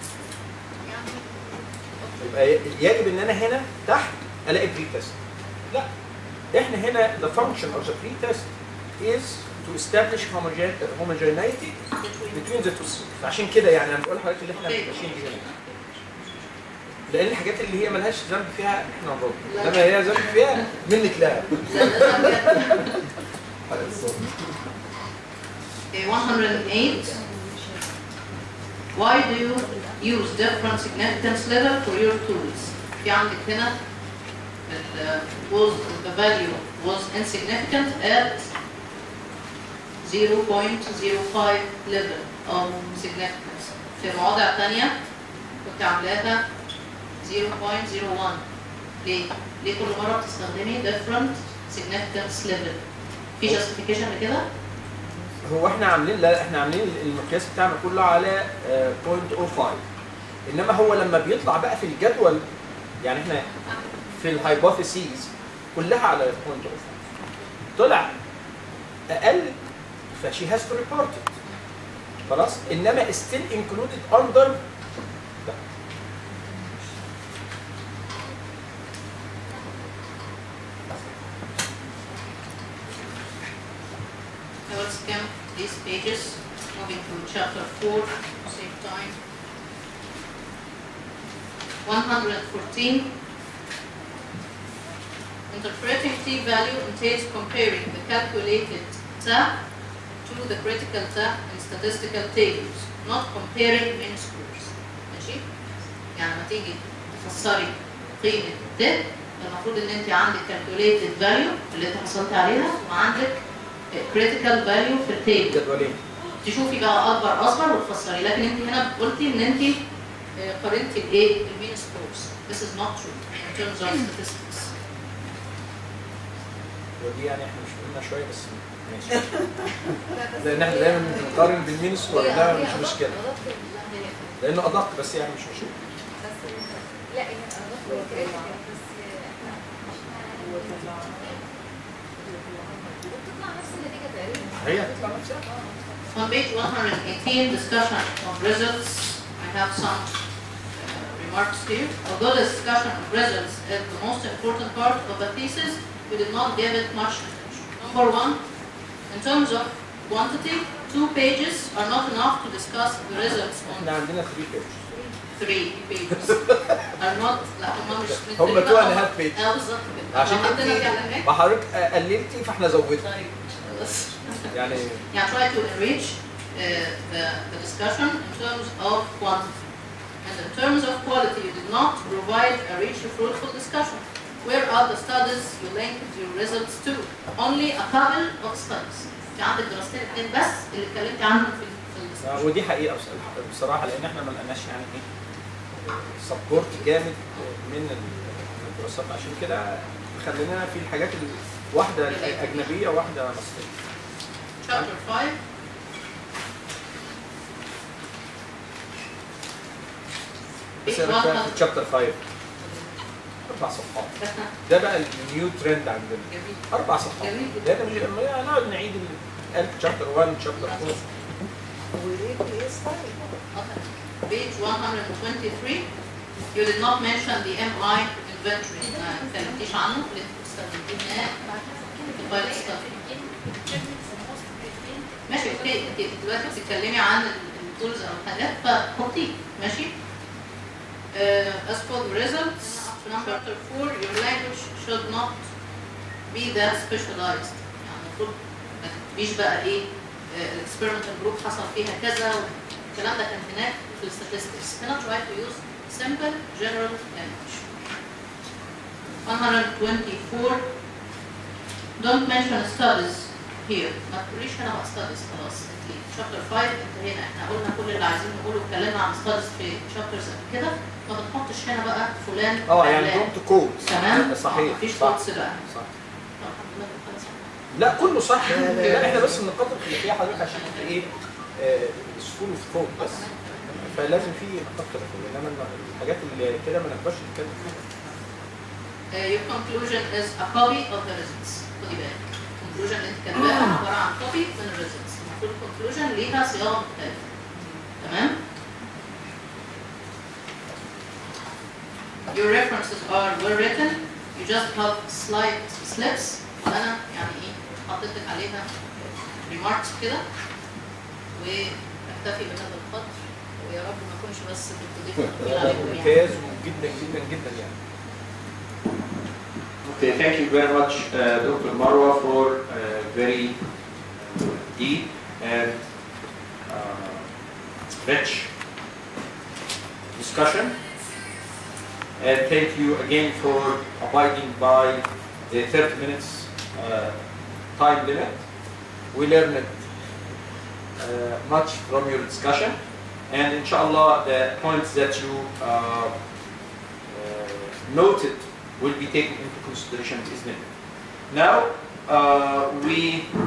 يبقى يجب ان انا هنا تحت الاقي بري تيست. لا احنا هنا the function of the pre-test is to establish homogeneity between the two systems. عشان كده يعني انا بقول لحضرتك اللي احنا ماشيين بيه هنا. لان الحاجات اللي هي ملهاش ذنب فيها احنا نرد، انما هي ذنب فيها منك لا. Okay, 108. Why do you use different significance level for your tools? في عندك هنا the value was insignificant at 0.05 level of significance. في مواضع ثانية كنت عاملاها 0.01. ليه؟ ليه كل مرة بتستخدمي different significance level؟ في justification لكده؟ هو احنا عاملين لا احنا عاملين المقياس بتاعنا كله على 0.05 انما هو لما بيطلع بقى في الجدول يعني احنا في الهايبوثيسيز كلها على 0.05 طلع اقل فشي هاز تو ريبورت خلاص انما ستيل انكلودد اندر ده. Now let's skim these pages, moving to chapter 4, save time. 114. Interpreting t-value entails comparing the calculated TAP to the critical TAP in statistical tables, not comparing mean scores. ماشي؟ يعني لما تيجي تفسري قيمة ت المفروض ان انت عندك calculated value اللي انت حصلت عليها وعندك critical value في التيبل. جدولين. تشوفي بقى اكبر اصغر وتفسري، لكن انت هنا قلتي ان انت قارنتي الايه؟ المين سكورز. This is not true in terms of statistics. ودي يعني احنا مش قلنا شويه بس ماشي. لان احنا دايما بنقارن بالمين سكور ده مش مشكله. لانه ادق بس يعني مش مشكله. لا هي ادق بس بتطلع نفس النتيجه تقريبا. هي هتطلع نفسها. On page 118, discussion of results. I have some remarks here. Although the discussion of results is the most important part of the thesis, we did not give it much attention. Number one, in terms of quantity, 2 pages are not enough to discuss the results on احنا عندنا 3 pages. 3 pages. are not لا هم مش هم 2 and a half pages. بالظبط كده. عشان عندنا في علامات. ما حضرتك قللتي فاحنا زودنا. طيب خلاص. يعني Yeah, try to enrich the discussion in terms of quantity. And in terms of quality, you did not provide a rich, fruitful discussion. Where are the studies you linked your results to? Only a couple of studies. في عندك دراستين 2 بس اللي اتكلمت عنهم في الدسكشن. ودي حقيقه بصراحه لان احنا ما لقيناش يعني ايه سبورت جامد من الدراسات عشان كده خلينا في الحاجات واحده اجنبيه وواحده مصريه. Chapter 5. بس انا في تشابتر 5 4 صفحات ده بقى النيو ترند عندنا جميل. 4 صفحات جميل. ده مش هنقعد نعيد تشابتر 1 تشابتر 4 وليه ايه ستايل؟ Page 123. You did not mention the MI inventory. ما اتكلمتيش عنه اللي انت بتستخدميه في الفايل ستادي. ماشي اوكي انت دلوقتي بتتكلمي عن التولز او الحاجات فحطيه ماشي. As for the results, chapter 4, your language should not be that specialized. يعني المفروض ما تبقيش بقى ايه الاكسبيرمنتال جروب حصل فيها كذا والكلام ده كان هناك في الستاتستكس. هنا try to use simple general language. 124. Don't mention studies here. ما تقوليش هنا بقى studies خلاص. شابتر 5 انتهينا، احنا قلنا كل اللي عايزين نقوله واتكلمنا عن ستاديز في شابترز قبل كده، ما بنحطش هنا بقى فلان يعني دونت كود تمام؟ صحيح مفيش صح كودز بقى. صح الحمد لله خلاص. لا كله صح لا احنا بس بنقدر اللي فيها حضرتك عشان ايه سكول اوف ثوت بس، فلازم في نقاط خلافيه، انما الحاجات اللي كده ما نقدرش نتكلم فيها. Your conclusion is a copy of the results. خدي بالك. conclusion اللي انت كاتباها عباره عن copy من ال results. المفروض conclusion ليها صياغه مختلفه. تمام؟ Your references are well written. You just have slight slips. وانا يعني ايه حطيت لك عليها remarks كده واكتفي بهذا القدر، ويا رب ما اكونش بس بتضيف تقيل عليكم يعني. ممتاز جدا جدا جدا يعني. Okay, thank you very much, Dr. Marwa, for very deep and rich discussion. And thank you again for abiding by the 30 minutes time limit. We learned much from your discussion, and inshallah the points that you noted will be taken into consideration. Now we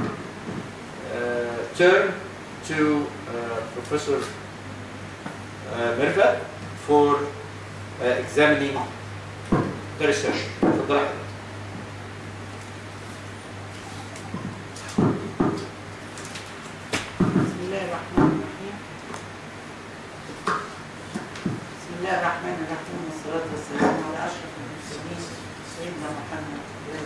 turn to Professor Mirvat for examining the research. تفضل. بسم الله الرحمن الرحيم. بسم الله الرحمن الرحيم، والصلاة والسلام على أشرف المرسلين سيدنا محمد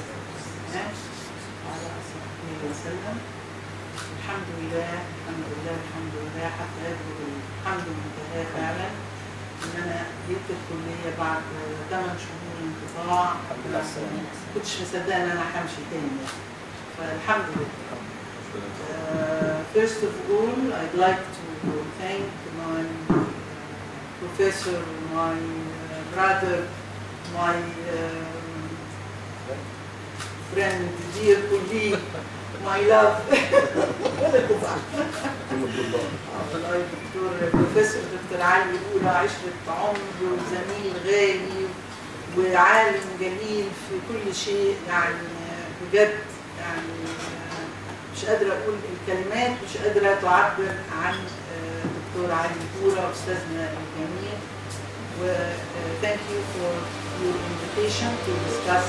وعلى صحبه وسلم. الحمد لله الحمد لله الحمد لله حتى يبلغ الحمد منتهاه فعلا. إن أنا جيت الكلية بعد 8 شهور انقطاع، كنتش مصدقة إن أنا همشي تاني، فالحمد لله. First of all, I'd like to thank my professor, my brother, my friend, dear colleague, my love. البروفيسور دكتور علي الأولى، عشرة عمر وزميل غالي وعالم جميل في كل شيء، يعني بجد يعني مش قادرة أقول الكلمات، مش قادرة تعبر عن دكتور علي الأولى أستاذنا الجميل. و thank you for your invitation to discuss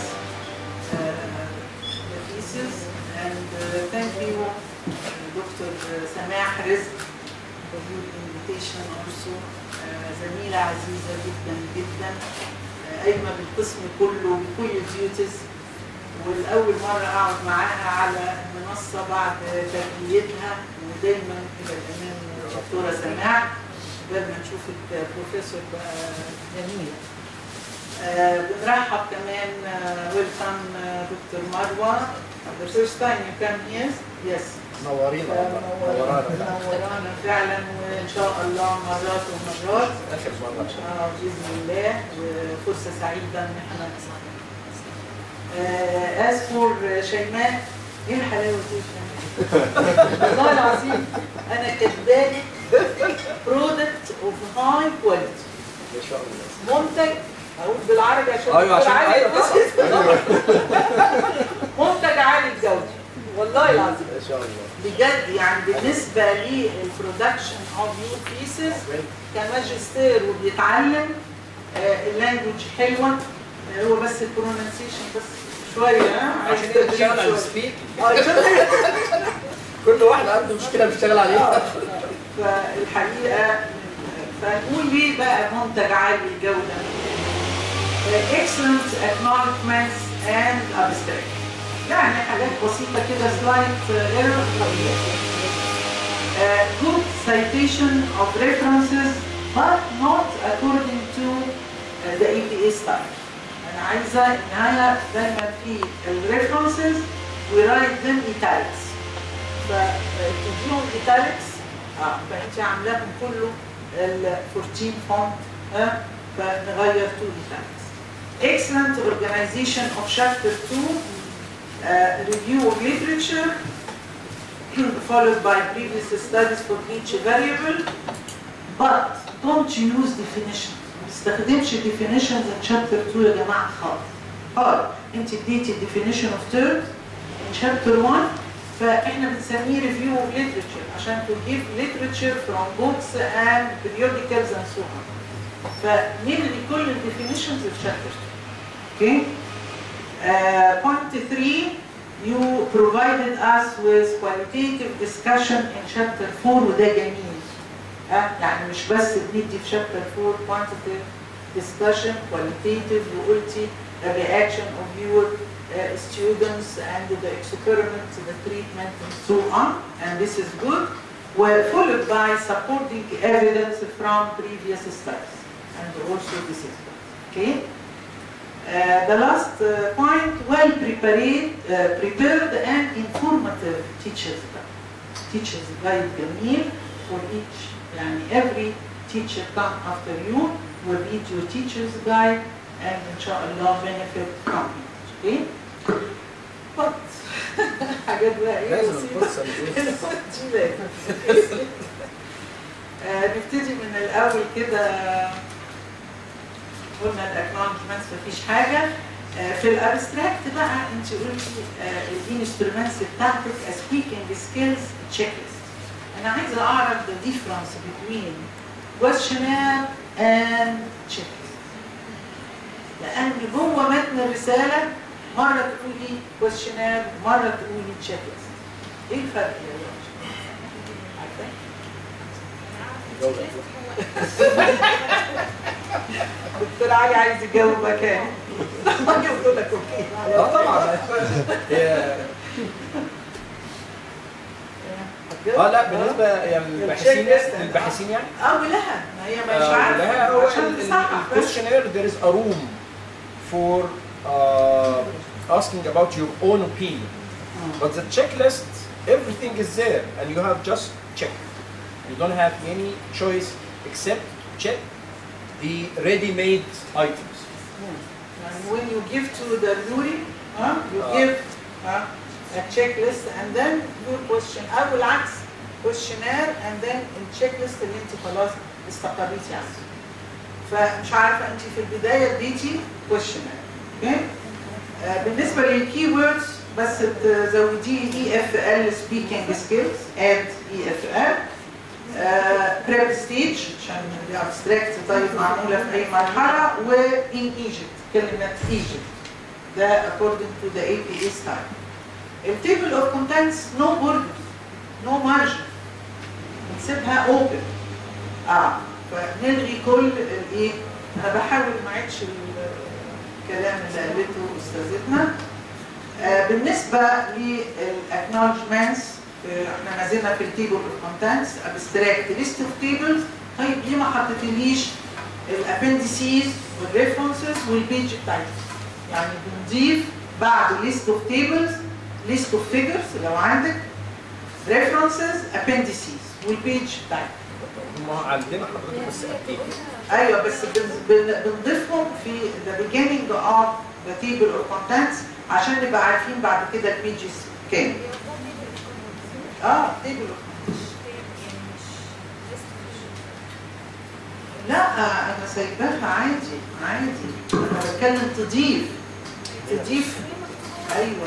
the thesis, and thank you Dr. سماح رزق for your invitation also. زميلة عزيزة جدا جدا، قايمة بالقسم كله بكل الديوتيز، والأول مرة أقعد معاها على المنصة بعد تربيتها، ودايما إلى الأمام دكتورة سماح. قبل ما نشوفك بروفيسور بقى جميلة. بنرحب كمان ويلكم دكتور مروة. The first time you come here. Yes. نورينا نورانا فعلا، وإن شاء الله مرات ومرات. آخر مرة إن شاء الله. بإذن الله، وفرصة سعيدة إن احنا as for شيماء، ايه الحلاوه دي يا شيماء؟ والله العظيم انا كاتبالك برودكت اوف هاي كواليتي ما شاء الله. منتج، اقول بالعربي عشان ايوه عشان ايوه منتج عالي الجوده والله العظيم ما شاء الله بجد. يعني بالنسبه للبرودكشن اوف يور بيسز كماجستير وبيتعلم، اللانجوج حلوه، هو بس البروننسيشن بس شويه عشان كده بتشتغل على السبيك. كل واحد عنده مشكله بيشتغل عليها. فالحقيقه فنقول ليه بقى منتج عالي الجوده؟ excellent acknowledgements and abstract، يعني حاجات بسيطه كده، slight error طبيعي. good citation of references but not according to the APA style. أنا عايزة النهاية دايما في الريفرنسز ورايت ذم ايتالكس، فتديهم ايتالكس فأنت عاملاهم كله ال 14 فونت، فنغير تو ايتالكس. Excellent organization of chapter 2, review of literature followed by previous studies for each variable, but don't use definitions. ما تستخدمش definitions in chapter 2 يا جماعه خالص. انت اديتي definition of terms in chapter 1، فاحنا بنسميه review of literature عشان to give literature from books and periodicals and so on. فنلغي كل ال definitions of chapter 2. Okay? Point 3, you provided us with qualitative discussion in chapter 4 وده جميل. يعني مش بس بندي في chapter 4 quantitative discussion, qualitative, وقلتي the reaction of your students and the experiments, the treatment and so on, and this is good, were followed by supporting evidence from previous studies, and also this is good. Okay? The last point, well prepared and informative teachers guide جميل for each, يعني every teacher come after you will read your teacher's guide and inshallah benefit from it. Okay? But حاجات بقى ايه لازم بسيطة. نبتدي من الأول كده. قلنا الاكنولجمنتس مفيش حاجة. في الابستراكت بقى انت قلتي الانسترومنتس بتاعتك speaking skills checklist. أنا عايزة أعرف the difference between questionnaire and checklist. لأن جوه متن الرسالة مرة تقولي questionnaire مرة تقولي checklist. إيه الفرق يا ولاد؟ عارفة؟ دكتور علي عايز يجاوب مكاني. يقول لك اوكي. طبعا. لا بالنسبه يعني للباحثين يعني ولها ما هي مش عارفه لها هو عشان تصحح بس. questionnaire there is a room for asking about your own opinion, but the checklist everything is there and you have just check. You don't have any choice except check the ready-made items. And when you give to the jury, you give a checklist and then your question. أو العكس questionnaire and then الchecklist اللي أنت خلاص استقريتي عنه. فمش عارفة أنت في البداية اديتي questionnaire. Okay? بالنسبة للكي ووردز بس تزوديه EFL speaking skills and EFL. prep stage عشان الابستراكت طيب معمولة في أي مرحلة و in Egypt كلمة Egypt ده according to the APA style. التيبل اوف contents no borders no margin نسيبها open. فنلغي كل الايه. انا بحاول ما اعيدش الكلام اللي قالته استاذتنا. بالنسبه للاكنولجمنتس احنا ما زلنا في التيبل اوف contents abstract list of tables. طيب ليه ما حطيتليش الابندسيز والريفرنسز والبيج بتاعتهم؟ يعني بنضيف بعد list of tables list of figures لو عندك references appendices والبيج بتاعتك. ما عندنا حضرتك بس أكيد. ايوه بس بنضيفهم في the beginning of the table of contents عشان نبقى عارفين بعد كده البيجز كام. table of contents. لا انا سايباها عادي. انا بتكلم تضيف. ايوه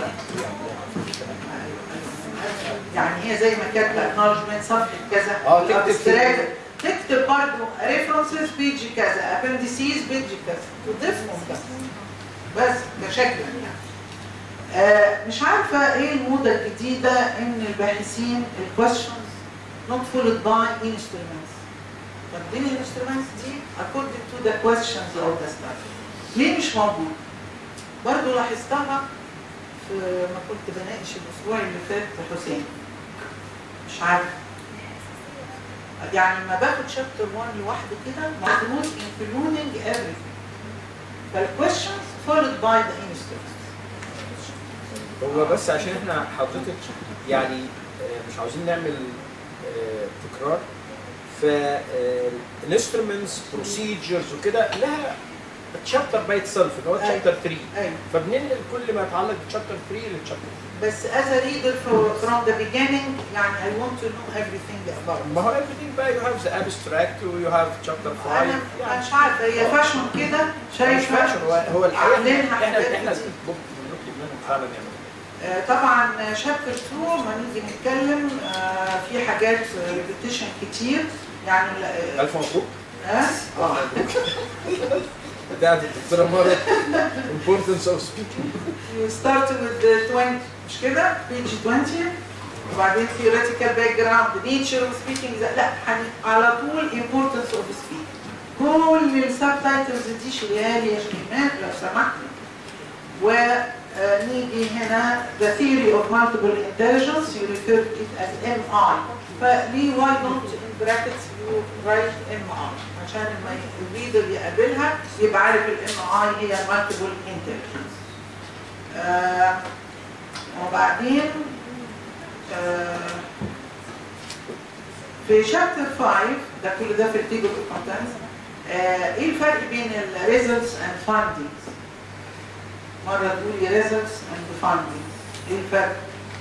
يعني هي زي ما كاتبه acknowledgement صفحه كذا تكتب برضه references بيج كذا appendices بيج كذا تضيفهم بس كشكل يعني. مش عارفه ايه الموضه الجديده ان الباحثين questions not followed by instruments. طب دي الانسترومنتس دي according to the questions of the study ليه مش موجود؟ برضه لاحظتها ما كنت بناقش الاسبوع اللي فات حسين. مش عارفه يعني ما باخد شابتر 1 لوحده كده مفروض including everything. فالquestions followed by the instruments. هو بس عشان احنا حضرتك يعني مش عاوزين نعمل تكرار فالانسترومنتس بروسيجرز وكده لها تشابتر باي اتسلف اللي هو تشابتر 3. فبننقل كل ما يتعلق بتشابتر 3 للتشابتر 3. بس as a reader from the beginning يعني I want to know everything about. ما هو everything بقى you have the abstract و you have chapter 5. انا مش عارفه هي فاشن كده شايفه. هو الحقيقه احنا حاجات بنطلب منهم فعلا يعملوا طبعا شابتر 2 ما نيجي نتكلم في حاجات ريبيتيشن كتير يعني الف مبروك. اه بتاعت الدكتوره مرة importance of speaking. You start with the 20 مش كده؟ page 20 وبعدين theoretical background nature of speaking لا على طول importance of speaking. كل السب تايتلز دي شيلها لي يا شيماء لو سمحتي. ونيجي هنا the theory of multiple intelligence you refer to it as MI. فليه why don't in brackets you write MI عشان لما الريدر يقابلها يبقى عارف ال MI هي multiple intelligence. وبعدين في شابتر 5 ده كل ده في التيبل اوف كونتنتس. ايه الفرق بين ال results and findings؟ مرة تقولي results and findings، ايه الفرق؟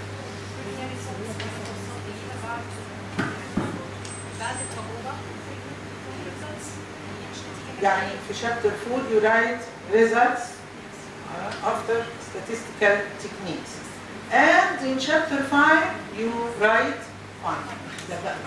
يعني في شابتر 4 you write results after statistical techniques and in chapter 5 you write findings. ده بقى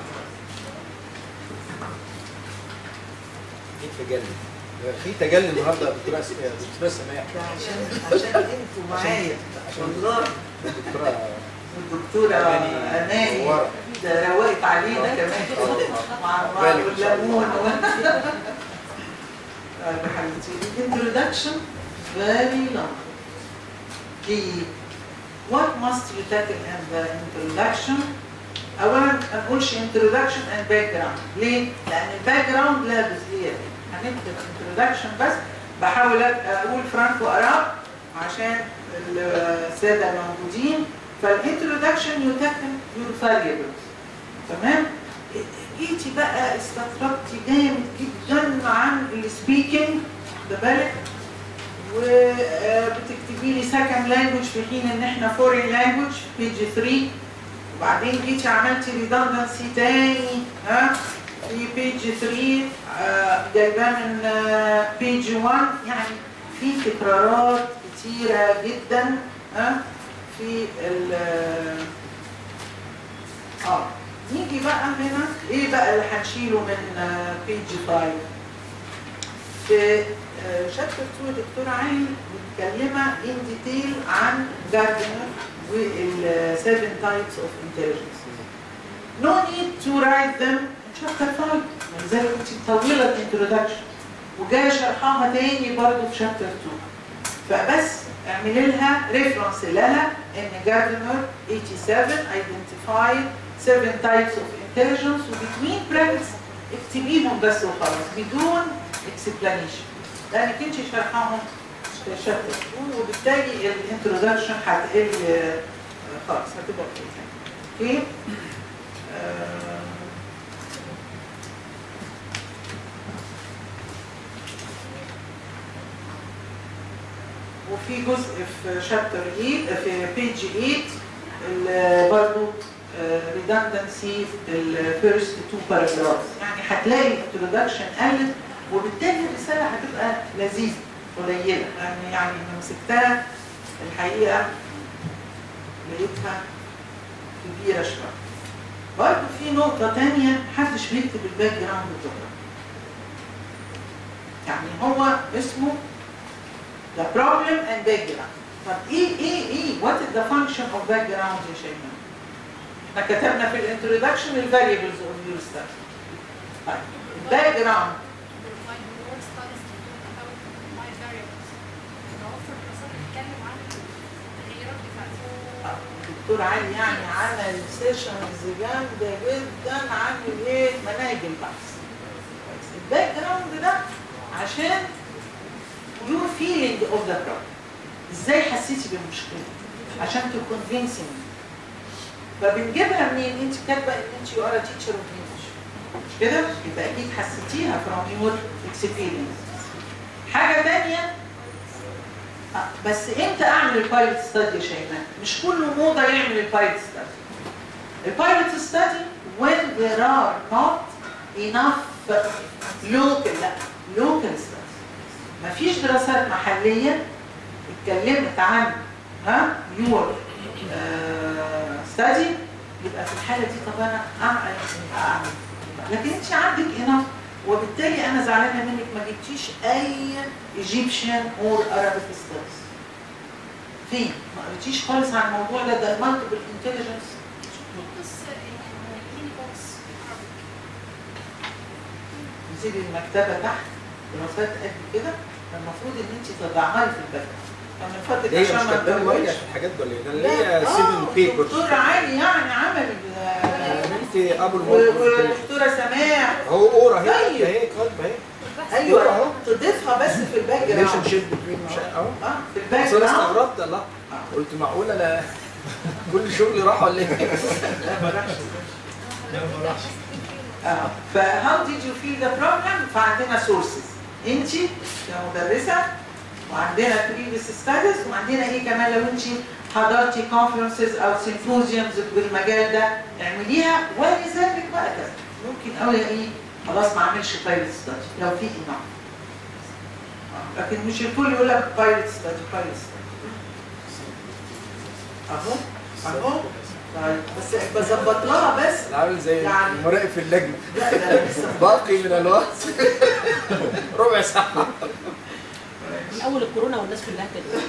في تجلي النهارده دكتوره سماح. عشان انتوا معايا والله. الدكتوره اماني ده روقت علينا كمان مع الليمون. حبيبتي الانترودكشن very long. What must you tackle in the introduction؟ اولا ما نقولش introduction and background. ليه؟ لان الباك جراوند لا جزئيه. هنكتب introduction بس بحاول اقول فرانك واراب عشان الساده الموجودين. فالانترودكشن يو تاكل يور فاريبلز. تمام؟ جيتي بقى استطردتي جامد جدا عن السبيكينج ده بالك وبتكتبي لي سكند لانجوج في حين ان احنا فورين لانجوج بيج 3 وبعدين جيتي عملتي ريدندنسي تاني في بيج 3 جايباه من بيج 1 يعني في تكرارات كتيره جدا في ال نيجي بقى هنا ايه بقى اللي هنشيله من بيج 5 في شابتر 2 دكتور علي متكلمه ان ديتيل عن جاردنر وال 7 types of intelligence. No need to write them in chapter 5 لذلك كنت مطوله الانترودكشن وجايه شرحها تاني برضه في شابتر 2 فبس اعملي لها ريفرنس لها ان جاردنر 87 identified 7 types of intelligence وبتوين براكتس اكتبيهم بس وخلاص بدون explanation لانك انت شرحهم في شابتر 2 وبالتالي الانترودكشن هتقل خالص هتبقى اوكي. وفي جزء في شابتر 8 في بيج 8 برضه redundancy في الفيرست 2 باراجراف يعني هتلاقي الانترودكشن قلت وبالتالي الرساله هتبقى لذيذه قليله يعني لما مسكتها الحقيقه لقيتها كبيره شويه. برضه في نقطه ثانيه محدش بيكتب الباك جراوند بتاعه. يعني هو اسمه the problem and background. طب ايه what is the function of background يا شيماء؟ احنا كتبنا في الانترودكشن الفاريبلز of your study. طيب الباك جراوند الدكتور علي يعني عمل سيشنز جامده جدا عن الايه مناهج البحث. الباك جراوند ده عشان your feeling of the problem. ازاي حسيتي بالمشكله؟ عشان تكونفينسنج. فبنجيبها منين؟ انت كاتبه ان انت you are a teacher of English. مش كده؟ يبقى اكيد حسيتيها from your experience. حاجه ثانيه بس امتى اعمل البايلوت ستادي يا شيماء؟ مش كله موضه يعمل البايلوت ستادي. البايلوت ستادي when there are not enough local studies. مفيش دراسات محليه اتكلمت عن your ستادي، يبقى في الحاله دي طب انا اعمل. لكن انت عندك انف، وبالتالي انا زعلانه منك ما جبتيش اي ايجيبشن اور ارابيك ستاديز. فين؟ ما قريتيش خالص عن الموضوع ده المالتيبل انتليجنس. نزيلي المكتبه تحت دراسات قد كده، المفروض ان انت تضعها لي في الباب. من فضلك هي عشان مش ما كاتبه نطولش. مرجع في الحاجات دول، ده اللي هي 7 بيبرز. دكتور علي يعني عمل انت ابو الموضوع. ودكتوره سماح هو اورا طيب. اهي كاتبه اهي. ايوه تضيفها بس في الباك ريليشن جراوند. شيب بتوين مش اهو. في الباك اصل انا جراوند. استغربت الله، قلت معقوله لا كل شغلي راح ولا ايه؟ لا ما راحش. فهاو ديد يو فيل ذا بروبلم؟ فعندنا سورسز، انت كمدرسه، وعندنا بريفيس ستاديز، وعندنا ايه كمان لو انت حضرتي كونفرنسز او سيمبوزيومز بالمجال ده اعمليها، ولذلك بقى كذا ممكن قوي ايه خلاص ما اعملش بايلوت ستادي لو في انف. لكن مش الكل يقول لك بايلوت ستادي بايلوت ستادي. اهو طيب بس بظبط لها بس عامل زي يعني المراقب في اللجنه. لا ده لسه باقي من الوقت ربع ساعه. من اول الكورونا والناس كلها كده.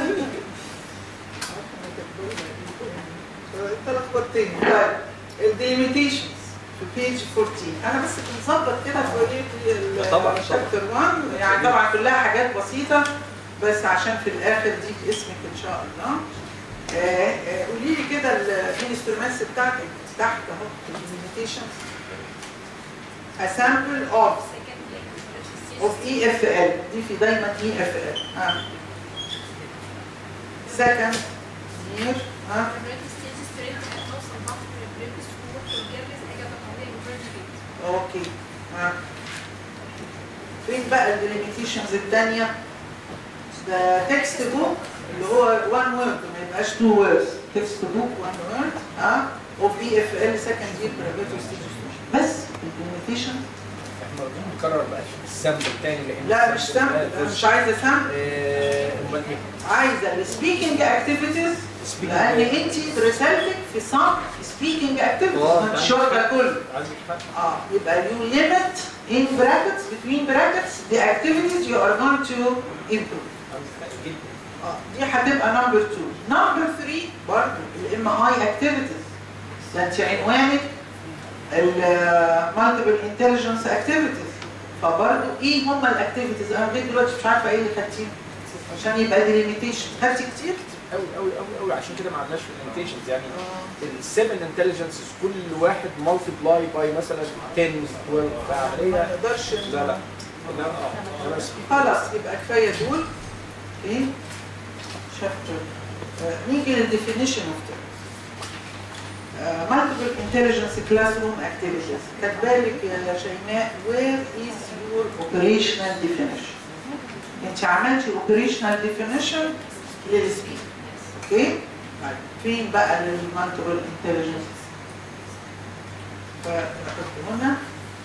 انت لخبطتني. طيب الديليميتيشنز في بيج 14 انا بس بنظبط كده في وريكي طبعا شابتر 1 يعني طبعا كلها حاجات بسيطه بس عشان في الاخر دي اسمك ان شاء الله. قولي لي كده الانسترومنتس بتاعتك تحت اهو الديليميتيشنز. A sample of EFL دي في دايما EFL. second year اوكي. فين بقى الديليميتيشنز الثانيه؟ ده تكست بوك اللي هو one word ما يبقاش two words. تكست بوك one word of EFL second year preparatory stage. بس الديليميتيشن احنا بنكرر بقى السامبل تاني لان لا مش سامبل، انا مش عايزه سامبل. امال ايه؟ عايزه السبيكنج اكتيفيتيز لان انت رسالتك في صنع سبيكنج اكتيفيتيز مش واخده كله. يبقى you limit in brackets between brackets the activities you are going to improve. دي هتبقى نمبر 2. نمبر 3 برضه الام اي اكتيفيتيز. ده انت عنوانك المالتيبل انتليجنس اكتيفيتيز، فبرضه ايه هم الاكتيفيتيز؟ انا لغايه دلوقتي مش عارفه ايه اللي خدتيه عشان يبقى دي ليميتيشن. خدتي كتير؟ قوي قوي قوي قوي عشان كده ما عندناش ليميتيشنز يعني. السيفن انتليجنسز كل واحد مالتيبلاي باي مثلا 10 12 فعمليه ما نقدرش. لا لا خلاص يبقى كفايه دول. ايه؟ شابتر. نيجي للديفينيشن اوف تيرمز. multiple intelligence classroom activities. كاتبالك يا شيماء where is your operational definition؟ انت عملتي operational definition للسبيك. اوكي؟ طيب فين بقى للمالتيبل انتليجنس؟ فنحط هنا.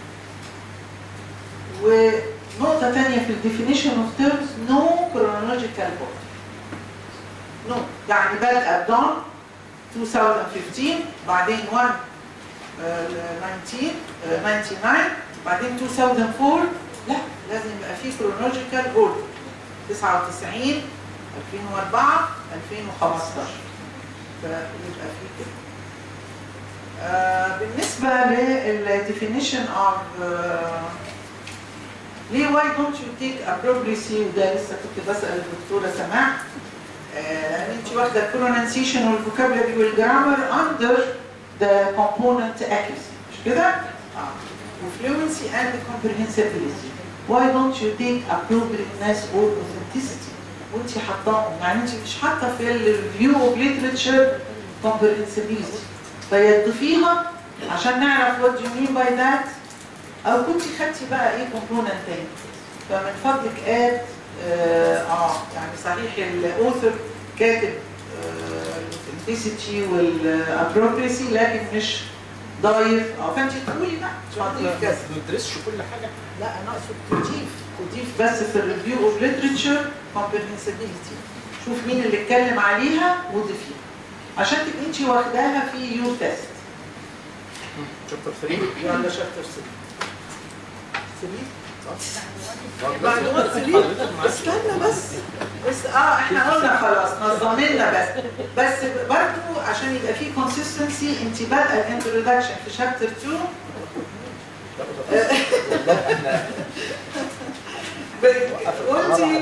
ونقطة تانية في الديفينيشن اوف تيرمز no chronological order. no يعني بدأ بدون 2015 بعدين 99 بعدين 2004. لا لازم يبقى في chronological order. 99 2004 2015 فيبقى في كده. بالنسبة للديفينيشن اوف ليه why don't you take appropriacy وده لسه كنت بسأل الدكتورة سماح انت واخده البرونانسيشن والفوكابلري والجرامر under the component accuracy مش كده؟ وفluency and comprehensibility. why don't you take appropriateness or authenticity وانت حاطاهم؟ يعني انت مش حاطه في الريفيو اوف ليترشر comprehensibility فيضيفيها عشان نعرف what you mean by that، او كنت خدتي بقى ايه كومبوننت تاني. فمن فضلك اد يعني صحيح الاوثر كاتب الاوثنتيسيتي والابروبريسي لكن مش ضايف فانت تقولي لا مش هضيف كذا. ما ندرسش كل حاجه. لا انا اقصد تضيف بس في الريفيو اوف ليترشر كومبريهنسبيلتي. شوف مين اللي اتكلم عليها وضيفيها عشان تبقي انت واخداها في يور تيست. شابتر 3 يلا شابتر 3 معلومات 3 استنى بس احنا قلنا خلاص نظمنا بس برضه عشان يبقى في كونسيستنسي انت بادئه الانترودكشن في شابتر 2 قلتي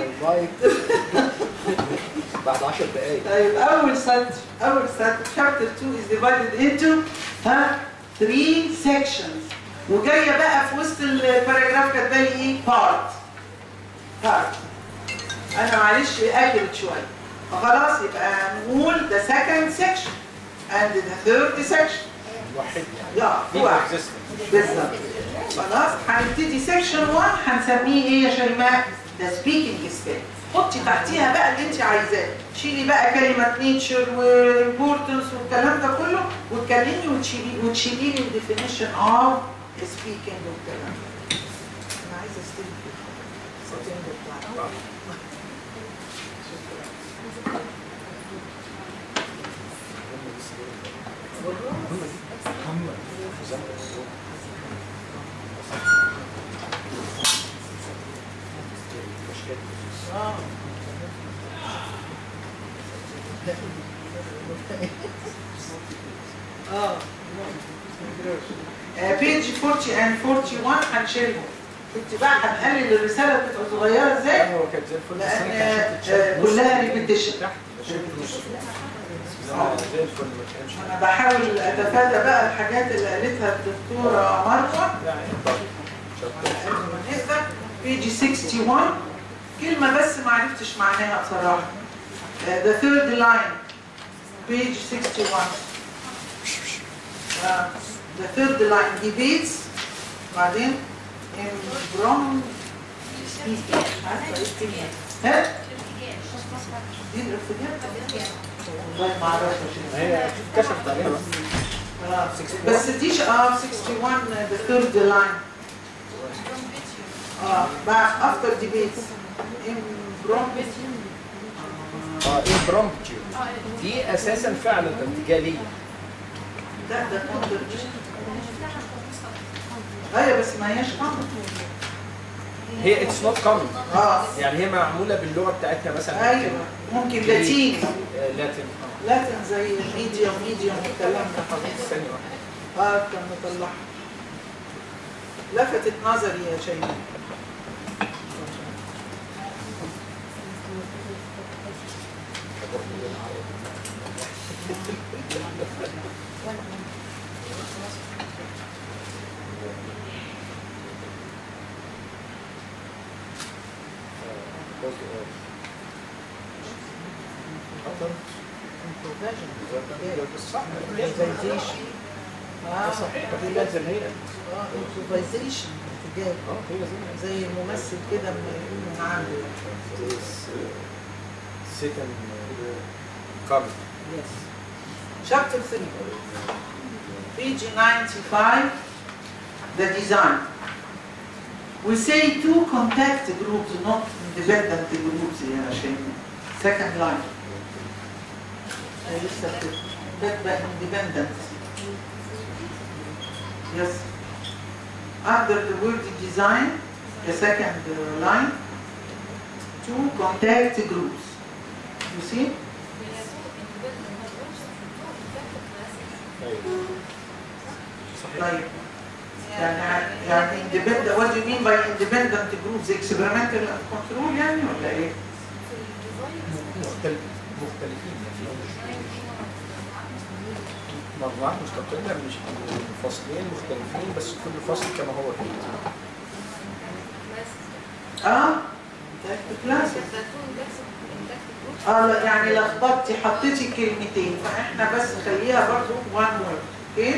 بعد 10 دقايق. طيب اول سطر شابتر 2 is divided into 3 sections وجايه بقى في وسط الباراجراف كاتبه لي ايه؟ بارت. انا معلش اكلت شويه فخلاص يبقى نقول the second section and the third section. واحد لا واحد بالظبط. خلاص هنبتدي سيكشن 1 هنسميه ايه يا شيماء؟ the speaking skill. حطي تحتيها بقى اللي انت عايزاه، شيلي بقى كلمه نيتشر وامبورتنس والكلام ده كله وتكلمي وتشيلي لي الديفينيشن اوف سبيكينج والكلام ده. انا عايزه استلم السطرين بتاعي. بيج 40 and 41 هنشيلهم. كنت بقى هنقلل الرساله بتبقى صغيره ازاي؟ هو كانت زي الفل لان كلها ريبيتيشن. انا بحاول اتفادى بقى الحاجات اللي قالتها الدكتوره مروه. بيج 61 كلمه بس ما عرفتش معناها بصراحه. the third line page 61 the third line debates بعدين from ها؟ دي الارتجال؟ والله ما اعرفش. هي اتكشفت عليها بس دي 61 the third line بعد after debates impromptu دي اساسا فعلا ارتجاليه. ده ايوه بس ما هياش كومن. هي اتس نوت كومن. يعني هي معموله باللغه بتاعتنا مثلا. ايوه ممكن لاتيني. لاتين زي ميديوم والكلام ده. خلاص ثانيه واحده. كان مطلعها. لفتت نظري يا شيماء. صحيح دي لازم هي improvisation ارتجال. زي الممثل كده من عنده. second comment. Yes. Chapter 3. Page 95. The design. We say two contact groups, not independent groups يا شيماء. Second line. لسه بتبقى independent. Yes. Under the word design, the second line, two contact groups. You see? طيب يعني independent, what do you mean by independent groups? Experimental control يعني ولا ايه؟ مختلفين مجموعات مستقلة مش فصلين مختلفين بس كل فصل كما هو فيه. لا يعني لخبطتي حطيتي كلمتين فاحنا بس خليها برضو one word. اوكي؟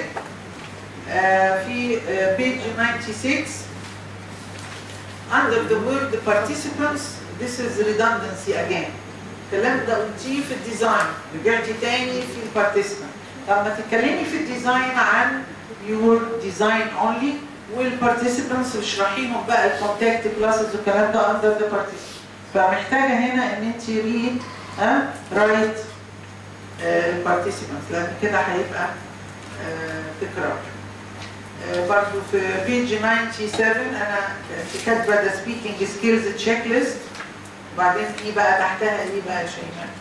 في page 96 under the word participants this is redundancy again. الكلام ده قلتيه في الديزاين رجعتي تاني في البارتيسيبانت. طب ما تتكلمي في الديزاين عن your design only والبارتيسيبانتس اشرحيهم بقى الكونتاكت كلاسز والكلام ده under the participants. فمحتاجه هنا ان انت read write البارتيسيبانتس، لان كده هيبقى تكرار. برضه في بيج 97 انا كنت كاتبه ذا سبيكينج سكيلز تشيك ليست، وبعدين في بقى تحتها ايه بقى يا شيماء؟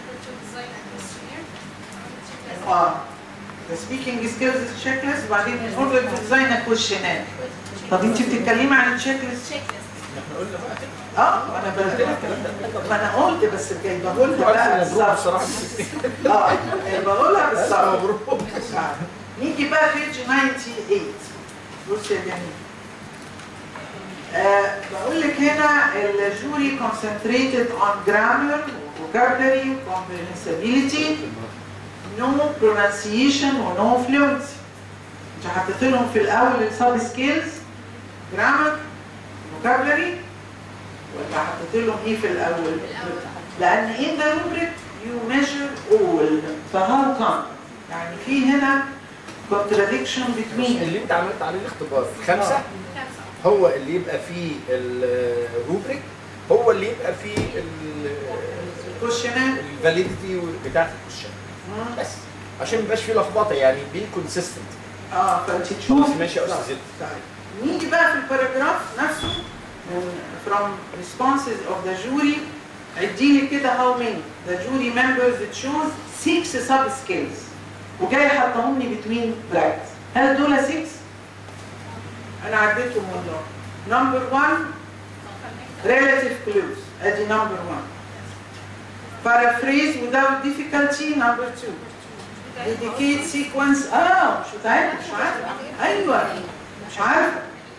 ذا سبيكينج سكيلز تشيك ليست، وبعدين ان اوردر تو ديزاين ا كويشنير. طب انت بتتكلمي عن التشيك ليست؟ احنا قلنا بقى ما انا قلت بس بقولها بقى بالظبط بصراحه. بقولها بالظبط. نيجي بقى بيج 98. بص يا جميل. بقول لك هنا الجوري concentrated on grammar, vocabulary, comprehensibility, no pronunciation و no fluency. انت حطيت لهم في الاول السب سكيلز grammar, vocabulary، ولا حطيت لهم ايه في الاول؟ لان in the rubric you measure all، فهاو كان يعني في هنا contradiction between اللي انت عملت عليه الاختبار 5 هو اللي يبقى فيه الروبريك، هو اللي يبقى فيه الكوشنات الفاليديتي بتاعت الكوشن بس، عشان ما يبقاش فيه لخبطه، يعني بي كونسيستنت. فانت تشوف. ماشي يا استاذ زيد. نيجي بقى في الباراجراف نفسه from responses of the jury. عدي لي كده how many the jury members chose 6 sub skills وجاي حطهم لي between brackets. هل دول 6؟ انا عديتهم والله. number 1 relative clues، ادي number 1. paraphrase without difficulty number 2. dedicate sequence مش عارفه. ايوه مش عارفه.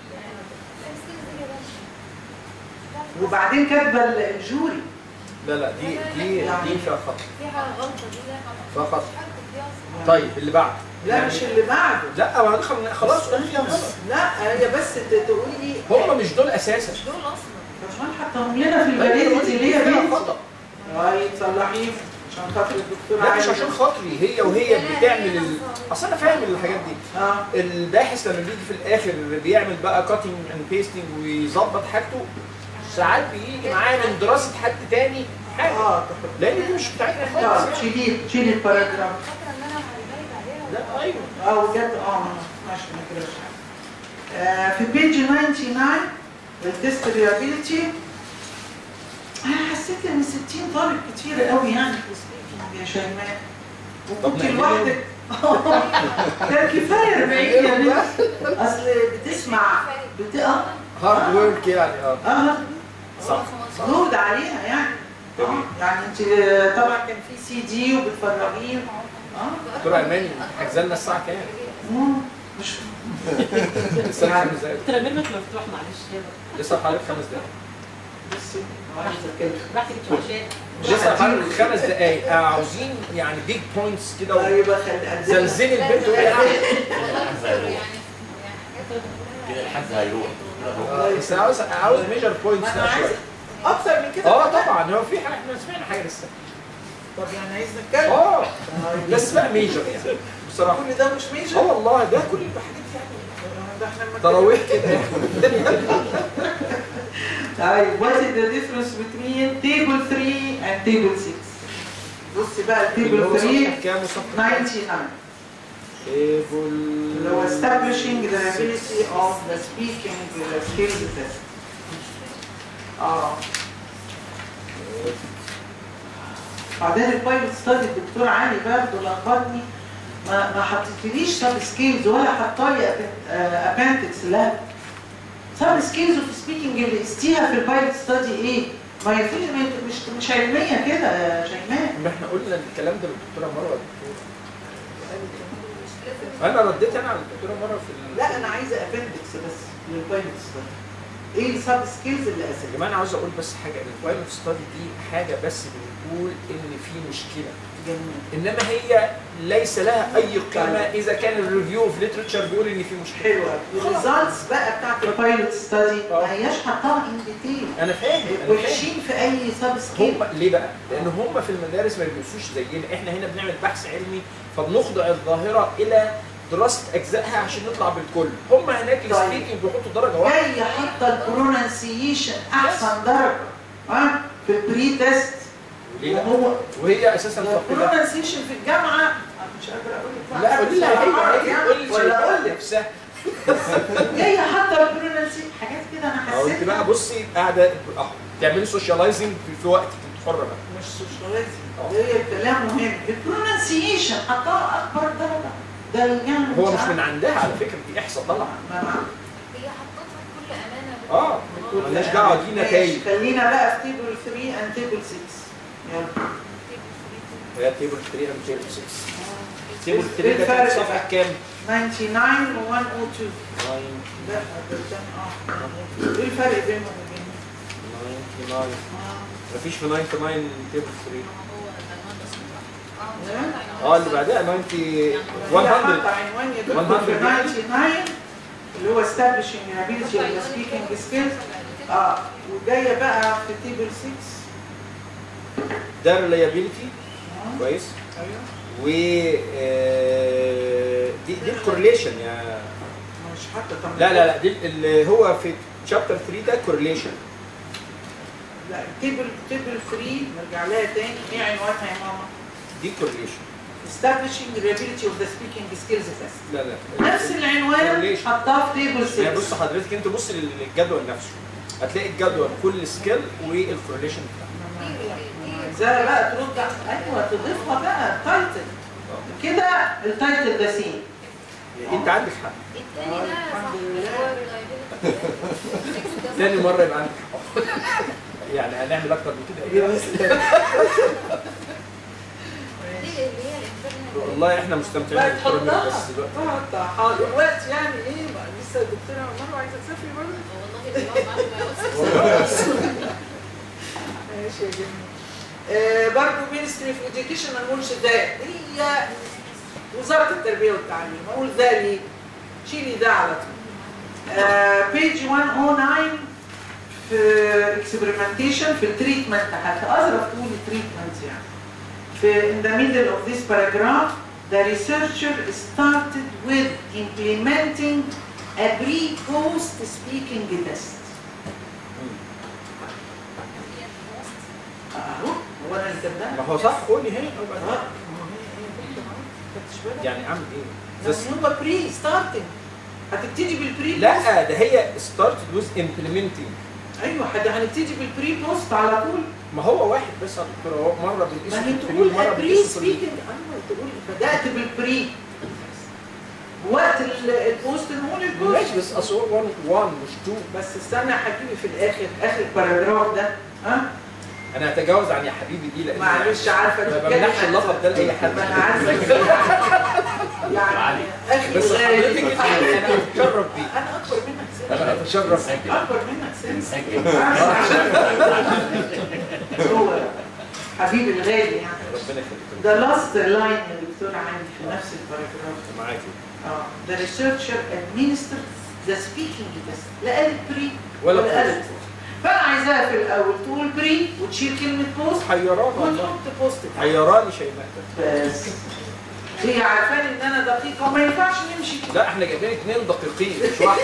وبعدين كاتبه الجوري. لا دي فيها خطأ. في حاجه غلطه دي فيها خطأ. طيب اللي بعده. لا مش اللي بعده. لا ما خلاص فيها غلط. لا هي بس تقولي لي هم مش دول اساسا. مش دول اصلا. عشان حطهم لنا في الفاليديتي اللي هي فيها خطأ. طيب صلحيه عشان خاطر الدكتور. لا مش عشان خاطري، وهي بتعمل اصل انا فاهم الحاجات دي. الباحث لما بيجي في الاخر بيعمل بقى كاتنج اند بيستنج ويظبط حاجته، ساعات بيجي معاه من دراسه حد تاني حاجه لان دي مش بتاعتنا خالص. شيلي الباراجراف. فاكره ان انا هرجع عليها. لا ايوه بجد ماشي ما كده. في بيج 99 التست ريابيليتي، انا حسيت ان 60 طالب كتير قوي يعني في السبيكينج يا شيماء، وكنت لوحدك. كان كفايه 40 يا بنت، اصل بتسمع هارد ورك يعني. صح لود عليها يعني. يعني انت طبعا كان في سي دي وبتفرغيه. دكتور ايماني حجز لنا الساعه كام؟ مش لسه 5 دقايق. ترميمك مفتوح معلش. لسه حوالي 5 دقايق. بصي عايزه كده براحتك عشان لسه حوالي 5 دقايق. عاوزين يعني بيج بوينتس كده. ايوه زلزلي البنت وهي قاعده. كده الحد هيروح. بس عاوز ميجر بوينتس شويه. اكتر من كده. طبعا هو في حاجه احنا سمعنا حاجه لسه. طب يعني عايز نتكلم. بس بقى ميجر يعني بصراحه. كل ده مش ميجر؟ والله ده كل الحاجات يعني ده احنا تراويح كده. طيب what is the difference between table 3 and table 6؟ بصي بقى التيبل 3 كام؟ 99 اللي هو establishing the ability of the speaking skills test. بعدين البايلوت ستادي الدكتور علي برضه لخبطني، ما حطيتليش سب سكيلز ولا حطالي ابانتكس. لا سب سكيلز اوف سبيكينج اللي قستيها في البايلوت ستادي ايه؟ ما هي مش علميه كده يا شيماء. ما احنا قلنا الكلام ده للدكتوره مروه. انا رديت على الدكتوره مروه في لا انا عايزه ابندكس بس للبايلوت ستادي. ايه السب سكيلز اللي اساسيه؟ يا جماعه انا عاوز اقول بس حاجه، البايلوت ستادي دي حاجه بس بنقول ان في مشكله. جميل. انما هي ليس لها اي قيمه اذا كان الريفيو اوف ليترشر بيقول ان في مشكله. حلوه. الريزلتس بقى بتاعت البايلوت ستادي ما هياش حطاها ان ديتيل. انا فاهم. وحشين في اي سب سكيل. هم ليه بقى؟ لان هم في المدارس ما بيدرسوش زينا، احنا هنا بنعمل بحث علمي فبنخضع الظاهره الى دراسه اجزائها عشان نطلع بالكل. هم هناك السبيكنج بيحطوا درجه واحده. جاي حاطه البرونسيشن احسن درجه في البري تيست وليه لا؟ وهو وهي اساسا فاقده. البرونسيشن في الجامعه أنا مش قادره اقول لك لا قولي لها هي قولي ولا اقول لك نفسها. جايه حاطه البرونسيشن حاجات كده انا او انت حسيت بقى بصي قاعده تعملي سوشياليزنج في وقت انت حره بقى. مش سوشياليزم هي الكلام مهم البرونسيشن حطها اكبر درجه ده يعني هو مش من عندها على فكره، دي احصاء طالعه. هي حطتها بكل امانه مالناش دعوه دي نتائج. خلينا بقى في تيبل 3 and تيبل 6 يلا هي تيبل 3 and تيبل 6. تيبل 3 ده كان صفحه كام؟ 99 و 102 لا ده كان ايه الفرق بينهم وبين 99 مفيش في 99 تيبل 3. اللي بعدها 90 100 عنوان يا دكتور في 99 اللي هو establishing ability of the speaking skills وجايه بقى في تيبل 6 ده reliability كويس. ايوه و دي الكورليشن يا مش حتى طب لا دي اللي هو في شابتر 3 ده كورليشن. لا تيبل 3 نرجع لها تاني ايه عنوانها يا ماما؟ دي كورليشن establishing the ability of the speaking skills test. لا نفس العنوان حطاه في تيبل 6. يعني بص حضرتك انت بص للجدول نفسه هتلاقي الجدول كل سكيل والكورليشن بتاعها. ازاي بقى ترد ايوه تضيفها بقى التايتل كده التايتل ده سين. انت عندك حق. التاني ده الحمد صح لله. ثاني مره يبقى عندك حق. يعني هنعمل اكتر من كده والله احنا مستمتعين بقى بالبروجرام تحطها بس دلوقتي. تحطها حاضر دلوقتي يعني ايه لسه الدكتوره مروه عايزه تسافري برضه؟ ماشي يا جميل. برضه مينستري اوف اديوكيشن ما نقولش ده هي وزاره التربيه والتعليم اقول ده ليه؟ شيلي ده على طول. بيج 109 في اكسبيرمنتيشن في التريتمنت هتأظرف تقول التريتمنت يعني. In the middle of this paragraph, the researcher started with implementing a pre-post speaking test. هو انا اللي كاتبها؟ ما هو صح قولي هنا يعني اعمل ايه؟ بس هو بري ستارتنج هتبتدي بالبري لا ده هي started with implementing. ايوه هنبتدي بالبري بوست على طول. ما هو واحد بس يا دكتور هو مره ما بالاسم هي الكبير تقول مره بري بالاسم سبيكنج ايوه تقول بدات بالبري وقت البوست نقول البوست ماشي بس اصل 1 مش 2. بس استنى يا حبيبي في الاخر اخر الباراجراف ده انا هتجاوز عن يا حبيبي دي لان معلش عارفه ما بمنحش اللقب ده لاي حد. ما انا عارفه يعني اخي بس الغالي حضرتك انا اتشرف بيك. انا اكبر منك سن انا اتشرف بيك. اكبر منك سن هو حبيبي الغالي يعني. ربنا يخليك. ده لاست لاين يا دكتور عندي في نفس الباراجراف. معاكي. The researcher administered the speaking test لا قالت بري ولا قالت بوست. فانا عايزاها في الاول تقول بري وتشيل كلمه بوست حيران والله وتحط بوست حيراني شيماء. بس هي عارفاني ان انا دقيقه وما ينفعش نمشي كده. لا احنا جايبين 2 دقيقين مش واحد.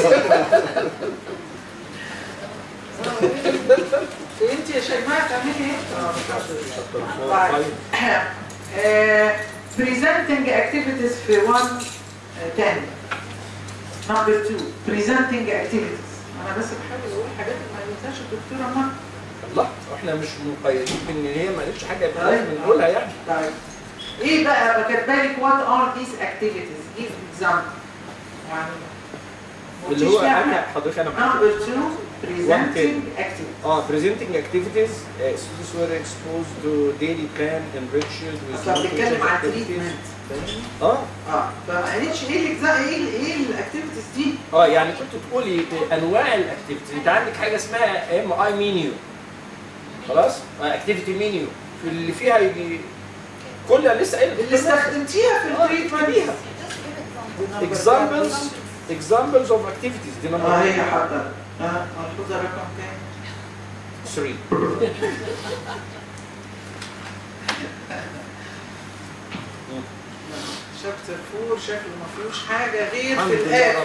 انت يا شيماء تعملي ايه؟ presenting activities في 110 number 2 presenting activities. انا بس بحاول اقول حاجات ما قالتهاش الدكتوره مرة. الله واحنا مش مقيدين بان هي ما قالتش حاجه يبقى لازم نقولها يعني. طيب ايه بقى كاتبه لك what are these activities؟ give example يعني اللي هو انا حضرتك انا معاك. number 2 presenting activities. presenting activities students were exposed to daily plan enriched with اصلا بتتكلم عن تريتمنت فما قالتش ايه الاكتيفيتيز دي؟ يعني كنت تقولي انواع الاكتيفيتيز. انت عندك حاجه اسمها MI منيو خلاص اكتيفيتي منيو اللي فيها يجي كل لسه قايل اللي استخدمتيها في التريتمنت examples of activities دي نمبر هي حاضر ملحوظه رقم كام؟ 3. شابتر 4 شكله ما فيهوش حاجه غير في الاخر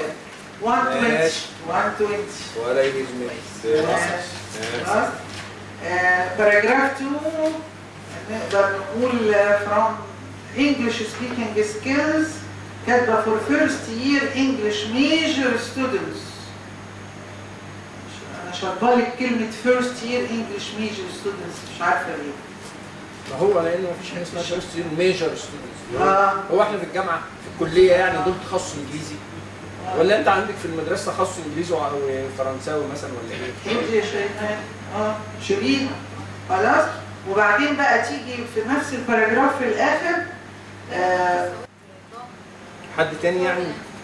120 ولا يهمني. باراجراف 2 نقدر نقول from English speaking skills كاتبة for first year English major students. أنا شغالك كلمة first year English major students مش عارفة ليه. ما هو لأنه مفيش حاجة اسمها فيرست يير ميجر ستودنتس. هو احنا في الجامعة في الكلية يعني دول تخصص إنجليزي. ولا أنت عندك في المدرسة تخصص إنجليزي وفرنساوي مثلا ولا إيه؟ إيه يا شيماء؟ شيرين خلاص؟ وبعدين بقى تيجي في نفس الباراجراف في الآخر حد تاني يعني؟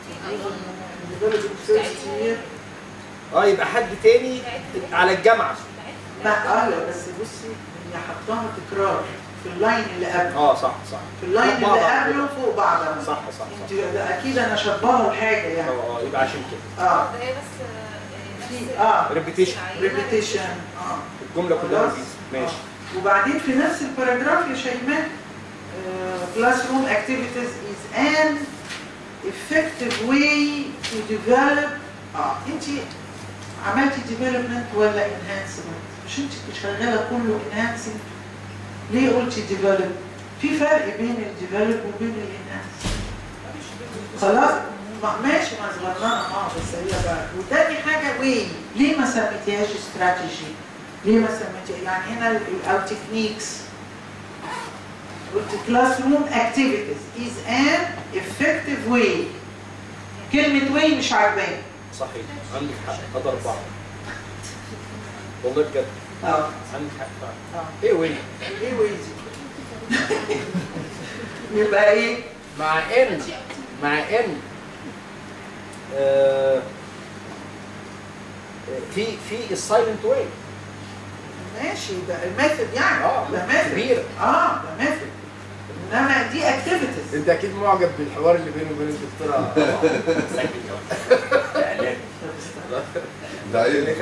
يبقى حد تاني على الجامعة. لا بس بصي هي حطاها تكرار في اللاين اللي قبله. صح في اللاين اللي قبله فوق بعضها. صح. انت ده اكيد انا شبهه لحاجه يعني. يبقى عشان كده. ده هي بس ريبيتيشن. الجملة كلها ريبيت. ماشي. وبعدين في نفس الباراجراف يا شيماء classroom activities is an effective way to develop. انت عملتي development ولا enhancement؟ مش انت شغاله كله enhancing؟ ليه قلتي develop؟ في فرق بين الديفلوب وبين الانهانس. خلاص؟ ماشي ما صغرناها بس هي بقى. وتاني حاجه واي، ليه ما سميتيهاش استراتيجي؟ ليه ما سميتيها؟ يعني هنا او تكنيكس. قلت classroom activities is an effective way. كلمة way مش عاجباني. صحيح، عندك حق، قدر 4. والله بجد. عندك حق فعلا. ايه way؟ ايه way دي؟ يبقى ايه؟ مع ان في السايلنت واي. ماشي ده الميثود يعني. ده ميثود كبير. ده ميثود. انما دي اكتيفيتيز. انت اكيد معجب بالحوار اللي بينه وبين الدكتوره. ده ايه؟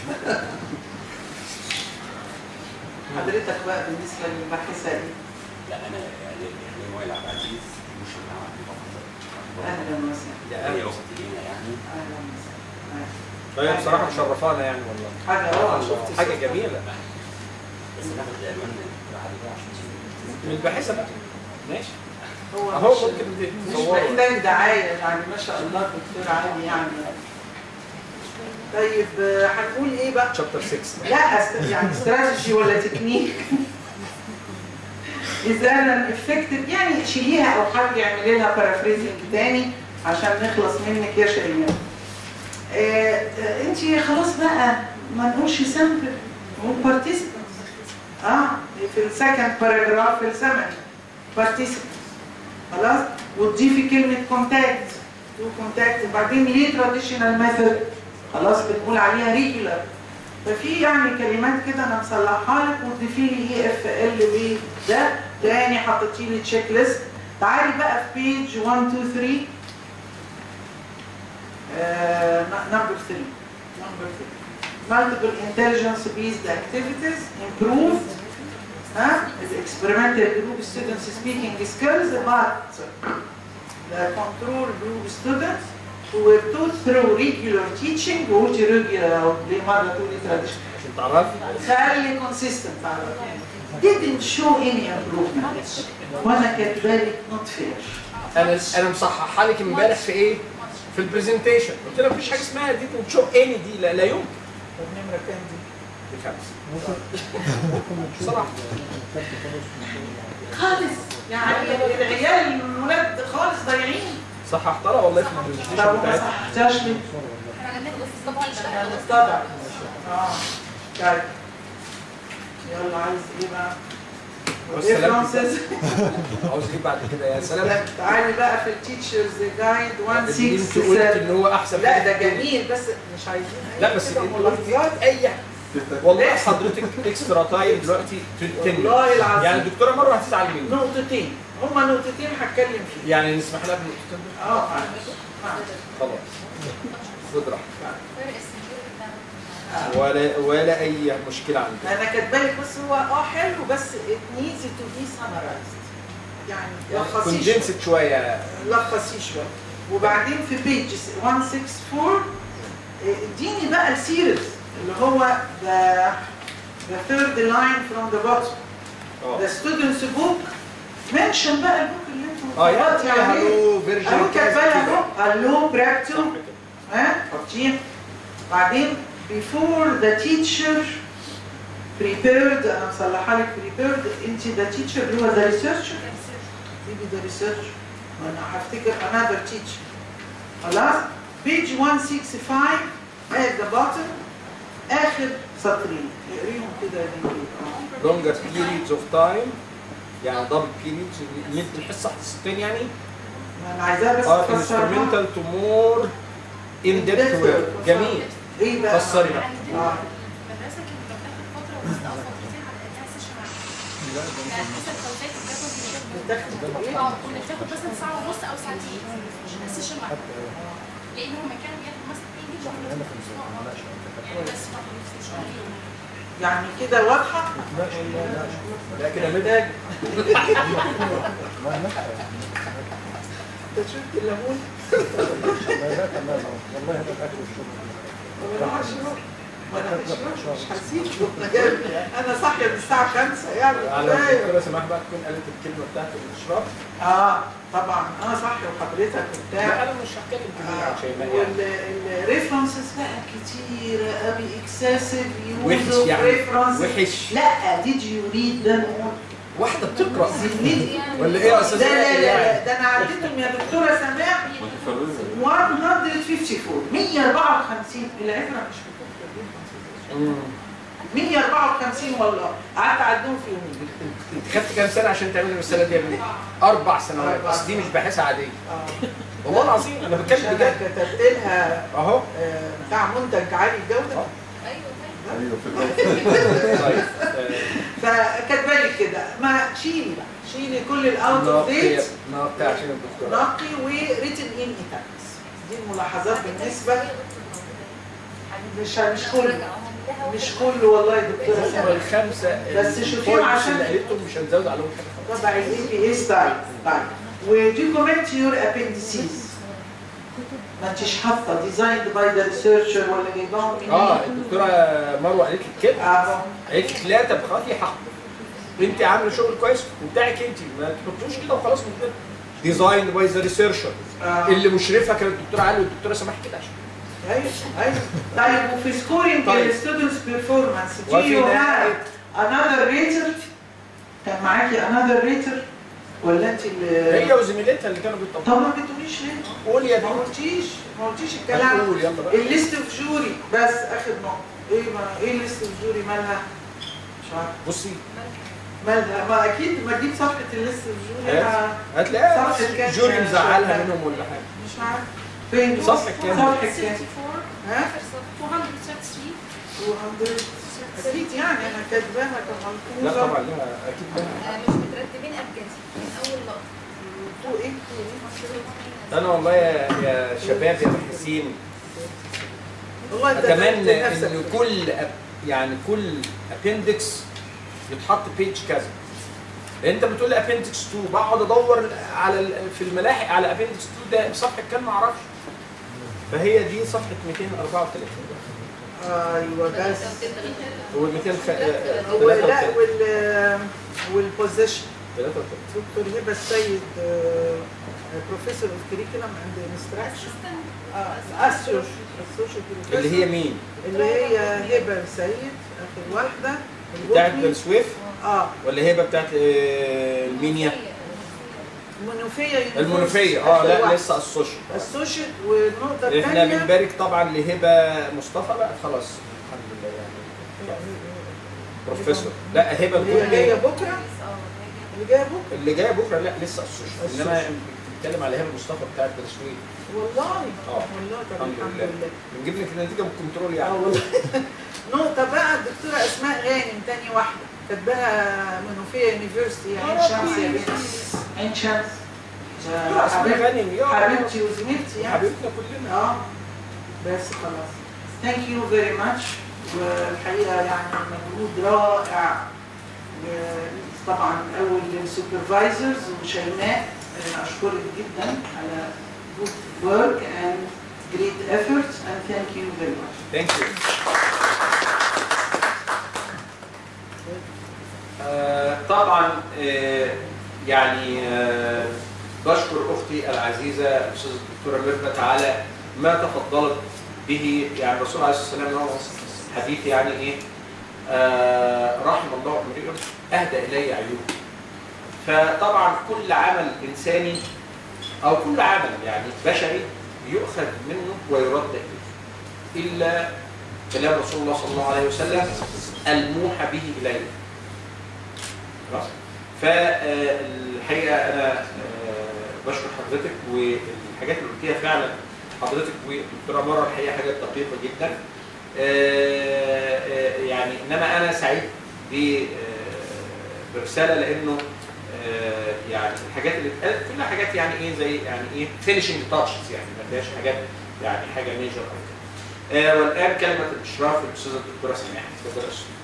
حضرتك بقى بالنسبه للباحثه دي. لا انا يعني وائل عبد العزيز مش معاه. اهلا وسهلا. هي اختي لينا يعني. اهلا وسهلا. طيب بصراحه مشرفانا يعني والله. حاجه جميله. بس ناخد العنوان بعد كده عشان من الباحثه بقى. ماشي. هو ممكن مش محتاج دعايه يعني ما شاء الله دكتور علي يعني. طيب هنقول ايه بقى؟ شابتر 6. لا يعني استراتيجي ولا تكنيك؟ إذا أنا افكتيف يعني شيليها أو حد يعمل لها بارافريزنج تاني عشان نخلص منك يا شيماء. أنت خلاص بقى ما نقولش سامبل نقول بارتيسيبنت. في السكند باراجراف في السمري بارتيسيبنت. خلاص؟ وتضيفي كلمة كونتاكت تو كونتاكت وبعدين ليه تراديشنال ميثود؟ خلاص بنقول عليها ريجولار. ففي يعني كلمات كده انا مصلحها لك وتضيفي لي اي اف ال بي ده تاني حطيتي لي تشيك ليست. تعالي بقى في بيج 1 2 3 نمبر 3 multiple intelligence based activities improved the experimental group students speaking skills but the control group students who were taught through regular teaching وقلت regular ليه مرة تقولي traditional عشان تعرفي خلي consistent didn't show any improvement وانا كاتبالك not fair. انا مصححها لك امبارح في ايه؟ في البرزنتيشن قلت لها مفيش حاجه اسمها didn't show any دي لا يمكن. طب نمرة كام دي؟ ب5 بصراحه خالص يعني العيال الولاد خالص ضايعين. صححتها والله في البرزنتيشن طب ما بتاعتي. صححتهاش ليه؟ طبعا. طيب يلا عايز ايه بقى؟ differences. عاوز ايه بعد كده يا سلام؟ تعالي بقى في التيتشرز جايد 167. انت قلت ان هو احسن. لا ده جميل بس مش عايزين لا بس ملاحظات اي والله حضرتك اكسترا تايم دلوقتي والله العظيم يعني الدكتوره مره هتزعل مني. نقطتين هما نقطتين هتكلم فيهم. يعني نسمح لها بنقطتين خلاص خد راحتك ولا اي مشكله عندك. انا كاتبالك بس هو حلو بس it needs to be summarized يعني لخصيه كوندنسد شويه لخصيه شويه. وبعدين في بيج 164 اديني بقى السيريز اللي هو the third line from the bottom the students book mention بقى البوك اللي انتوا يعني هلو فيرجن اهو كاتباها اهو هلو براكتو ها حاطين بعدين before the teacher prepared انا مصلحه لك prepared انت the teacher اللي هو the researcher تيجي the researcher وانا هفتكر another teacher خلاص page 165 at the bottom اخر سطرين اقريهم كده longer periods of time يعني double periods مد الحصه حصتين يعني انا عايزاها بس are تفسرها instrumental to more in depth work. جميل. ايه بقى؟ فسري بقى. المدرسه كانت بتاخد فتره بسيطه او فترتين على انها سيشن واحد. حسب توزيع الجدول كنا بتاخد مثلا ساعه ونص او ساعتين سيشن واحد. لان هم كانوا بياخدوا مثلا انجلش يعني بس يعني كده واضحه؟ لا كده مدهج. انت شفت الليمون؟ والله هذا الاكل والشرب وانا مش هسيبه انا صاحيه من الساعه 5 يعني على الدكتوره سماح بقى تكون قالت الكلمه بتاعت الاشراف. طبعا انا صاحيه وحضرتك وبتاع. لا انا مش هتكلم كتير عن شيماء يعني. والريفرنسز بقى كتيره قوي اكسسيف وحش يوز يعني ريفرنس وحش. لا ديد يو ريد ده واحده بتقرا ولا ايه يا استاذ؟ لا ده انا عديتهم يا دكتوره سماح 154 154 العبره مش بتقرا 154 والله قعدت اعدهم في يومين. انت خدت كام سنه عشان تعملي الرساله دي يا بنتي؟ 4 سنوات بس دي مش باحثه عاديه. والله العظيم انا بتكلم بجد. كتبت لها اهو بتاع منتج عالي الجوده. طيب فكاتبه لي كده ما شيلي كل الاوت اوف ديت نقطي عشان الدكتور نقي وريتن ان ايتاكس. دي الملاحظات بالنسبه مش كله والله يا دكتوره سامح الخمسه بس شوفيهم عشان اللي قالتهم مش هنزود عليهم حاجه. طبعا الاي بي اس طيب ودوكيومنت يور ابندسيز ما انتش حاطه ديزايند باي ذا ريسيرشر ولا جايباهم منين؟ الدكتوره مروه قالت لك كده. قالت لك لا تبخطي حقك. انت عامله شغل كويس وبتاعك انت ما تحطوش كده وخلاص من كده. ديزاين باي ذا ريسيرشر اللي مشرفها كانت الدكتوره علي والدكتوره سماح كده عشان ايوه طيب وفي سكورينج الستودنتس بيرفورمانس دي يو هاف انذر ريتر كان معاكي انذر ريتر ولا انت اللي هي وزميلتها اللي كانوا بيطبقوا؟ طب ما بتقوليش ليه؟ قول يا ما قلتيش الكلام. قول يلا بقى. الليست اوف جوري بس اخر نقطه ايه الليست اوف جوري مالها؟ مش عارفه. بصي مالها؟ ما اكيد ما تجيب صفحه الليست اوف جوري هتلاقيها جوري مزعلها منهم ولا حاجه. مش عارفه فين؟ صفحه كام؟ صفحه كام؟ ها؟ 233 اكيد يعني انا كاتباها كملحوظه. لا طبعا لها اكيد لها. مش مترتبين ابجدي من اول لقطه. فوق ايه؟ انا والله يا شباب يا باحثين والله انت اتمنى ان كل ابندكس يتحط بيج كذا. انت بتقول لي ابندكس 2 بقعد ادور على في الملاحق على ابندكس 2 ده صفحه كام ما اعرفش. فهي دي صفحه 234. ايوه بس هو 200 لا والبوزيشن 33 دكتور هبه السيد بروفيسور اوف كريكولم اند انستراكشن اللي هي مين؟ اللي هي هبه السيد اخر واحده بتاعت بن سويف ولا هبه بتاعت المنيا؟ المنوفيه لا لسه السوشيال والنقطه الثانيه احنا بنبارك طبعا لهبه مصطفى بقى خلاص الحمد لله يعني بروفيسور. لا هبه اللي جايه بكره اللي جايه بكره لا لسه السوشيال. انما بنتكلم على هبه مصطفى بتاعت بن سويف. والله طب الحمد لله بنجيب لك النتيجه بالكنترول يعني. والله نقطه بقى الدكتوره اسماء غانم ثاني واحده كاتباها منوفيه يونيفرستي عين شمس يا بنتي عين شمس. حبيبتي وزميلتي يعني حبيبتنا كلنا. بس خلاص ثانك يو فيري ماتش. والحقيقه يعني مجهود رائع طبعا اول للسوبرفايزرز وشيماء اشكرك جدا على good work and great efforts and thank you very much. Thank you. طبعا طبعا يعني بشكر اختي العزيزه الاستاذه الدكتوره ميرفت على ما تفضلت به. يعني الرسول عليه الصلاه والسلام هو حديث يعني ايه رحم الله امرئ اهدى الي عيوب. فطبعا كل عمل انساني او كل عمل يعني بشري يؤخذ منه ويرد اليه الا كلام رسول الله صلى الله عليه وسلم الموحى به اليه. خلاص؟ فالحقيقه انا بشكر حضرتك، والحاجات اللي قلتيها فعلا حضرتك والدكتوره مروه الحقيقه حاجات دقيقه جدا. يعني انما انا سعيد برساله لانه يعني الحاجات اللي اتقالت كلها حاجات يعني ايه زي يعني ايه فينيشنج تاتشز، يعني ما فيهاش حاجات يعني حاجه ميجر او كده. والان كلمه الاشراف للاستاذه الدكتوره سماح. اتفضل يا استاذ.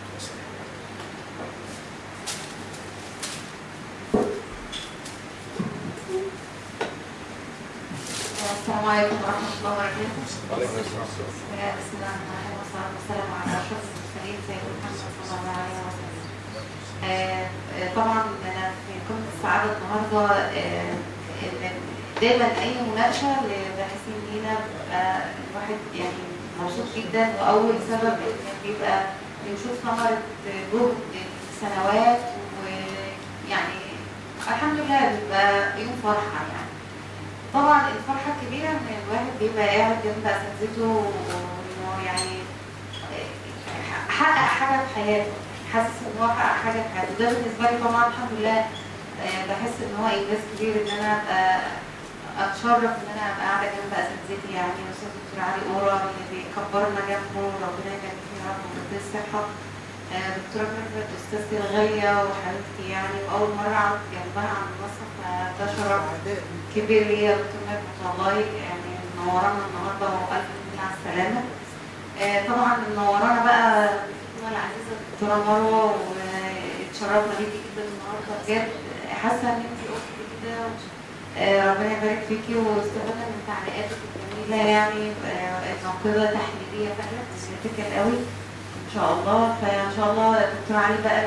السلام عليكم ورحمة الله وبركاته. بسم الله الرحمن الرحيم والصلاة والسلام على أشرف المرسلين سيدنا محمد صلى الله عليه وسلم. طبعا أنا في قمة السعادة النهارده دايما أي مناقشة لباحثين لينا الواحد يعني مبسوط جدا، وأول سبب إن بيبقى بنشوف ثمرة جهد سنوات، ويعني الحمد لله بيبقى يوم فرحة يعني. طبعا الفرحة الكبيرة ان الواحد بيبقى قاعد جنب اساتذته وانه يعني حقق حاجة في حياته، حاسس ان هو حقق حاجة في حياته. ده بالنسبة لي طبعا الحمد لله بحس ان هو انجاز كبير ان انا اتشرف ان انا ابقى قاعدة جنب اساتذتي، يعني الاستاذ دكتور علي قورة اللي بيكبرنا جنبه ربنا يبارك فيه يا رب ويديه الصحة، دكتورة ميرفت استاذتي الغالية وحبيبتي يعني، واول مرة اقعد جنبها على المنصة فده شرف كبير ليا يا دكتور ميرفت والله، يعني منورانا النهارده والف حمد على السلامة. طبعا منورانا بقى دكتورة العزيزة الدكتورة مروة، واتشرفنا بيكي جدا النهارده بجد، حاسة ان انتي اختي كده، ربنا يبارك فيكي، واستفدنا من تعليقاتك الجميلة يعني الناقدة تحليلية فعلا كريتيكال قوي ان شاء الله. فان شاء الله دكتور علي بقى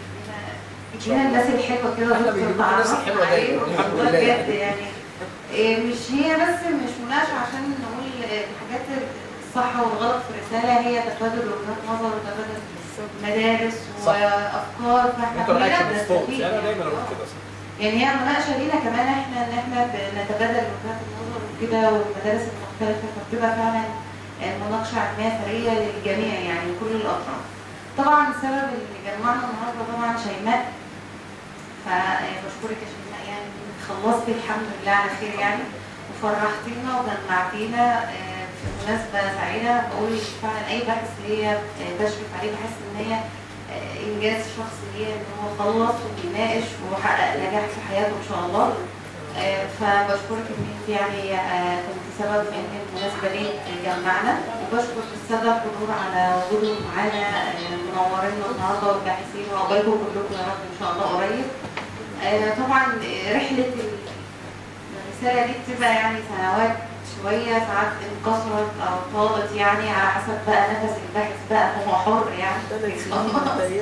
يدينا الناس الحلوه كده دكتور تعرف عليه بجد يعني. مش هي بس مش مناقشه عشان نقول الحاجات الصح والغلط في الرساله، هي تبادل وجهات نظر وتبادل مدارس وافكار، فاحنا كلنا بنستفيد انا دايما اقول كده يعني. هي مناقشه لينا كمان احنا ان احنا نتبادل وجهات النظر وكده والمدارس المختلفه، فبتبقى فعلا مناقشه علميه ثريه للجميع يعني كل الاطراف. طبعا السبب اللي جمعنا النهارده طبعا شيماء، فبشكرك يا شيماء يعني خلصتي الحمد لله على خير يعني، وفرحتينا وجمعتينا في مناسبه سعيده. بقول فعلا اي باحث ليا بشرف عليه بحس ان هي انجاز شخصي ليا ان هو خلص وبيناقش وحقق نجاح في حياته ان شاء الله. فبشكرك ان انت يعني كنت سبب في ان المناسبه دي جمعنا، وبشكر الساده الحضور على وجودهم معانا منورينا النهارده والباحثين، وعقبالكم كلكم يا رب ان شاء الله قريب. طبعا رحله الرساله دي بتبقى يعني سنوات شويه، ساعات انقصرت او طالت يعني على حسب بقى نفس الباحث بقى، هو حر يعني 3 سنين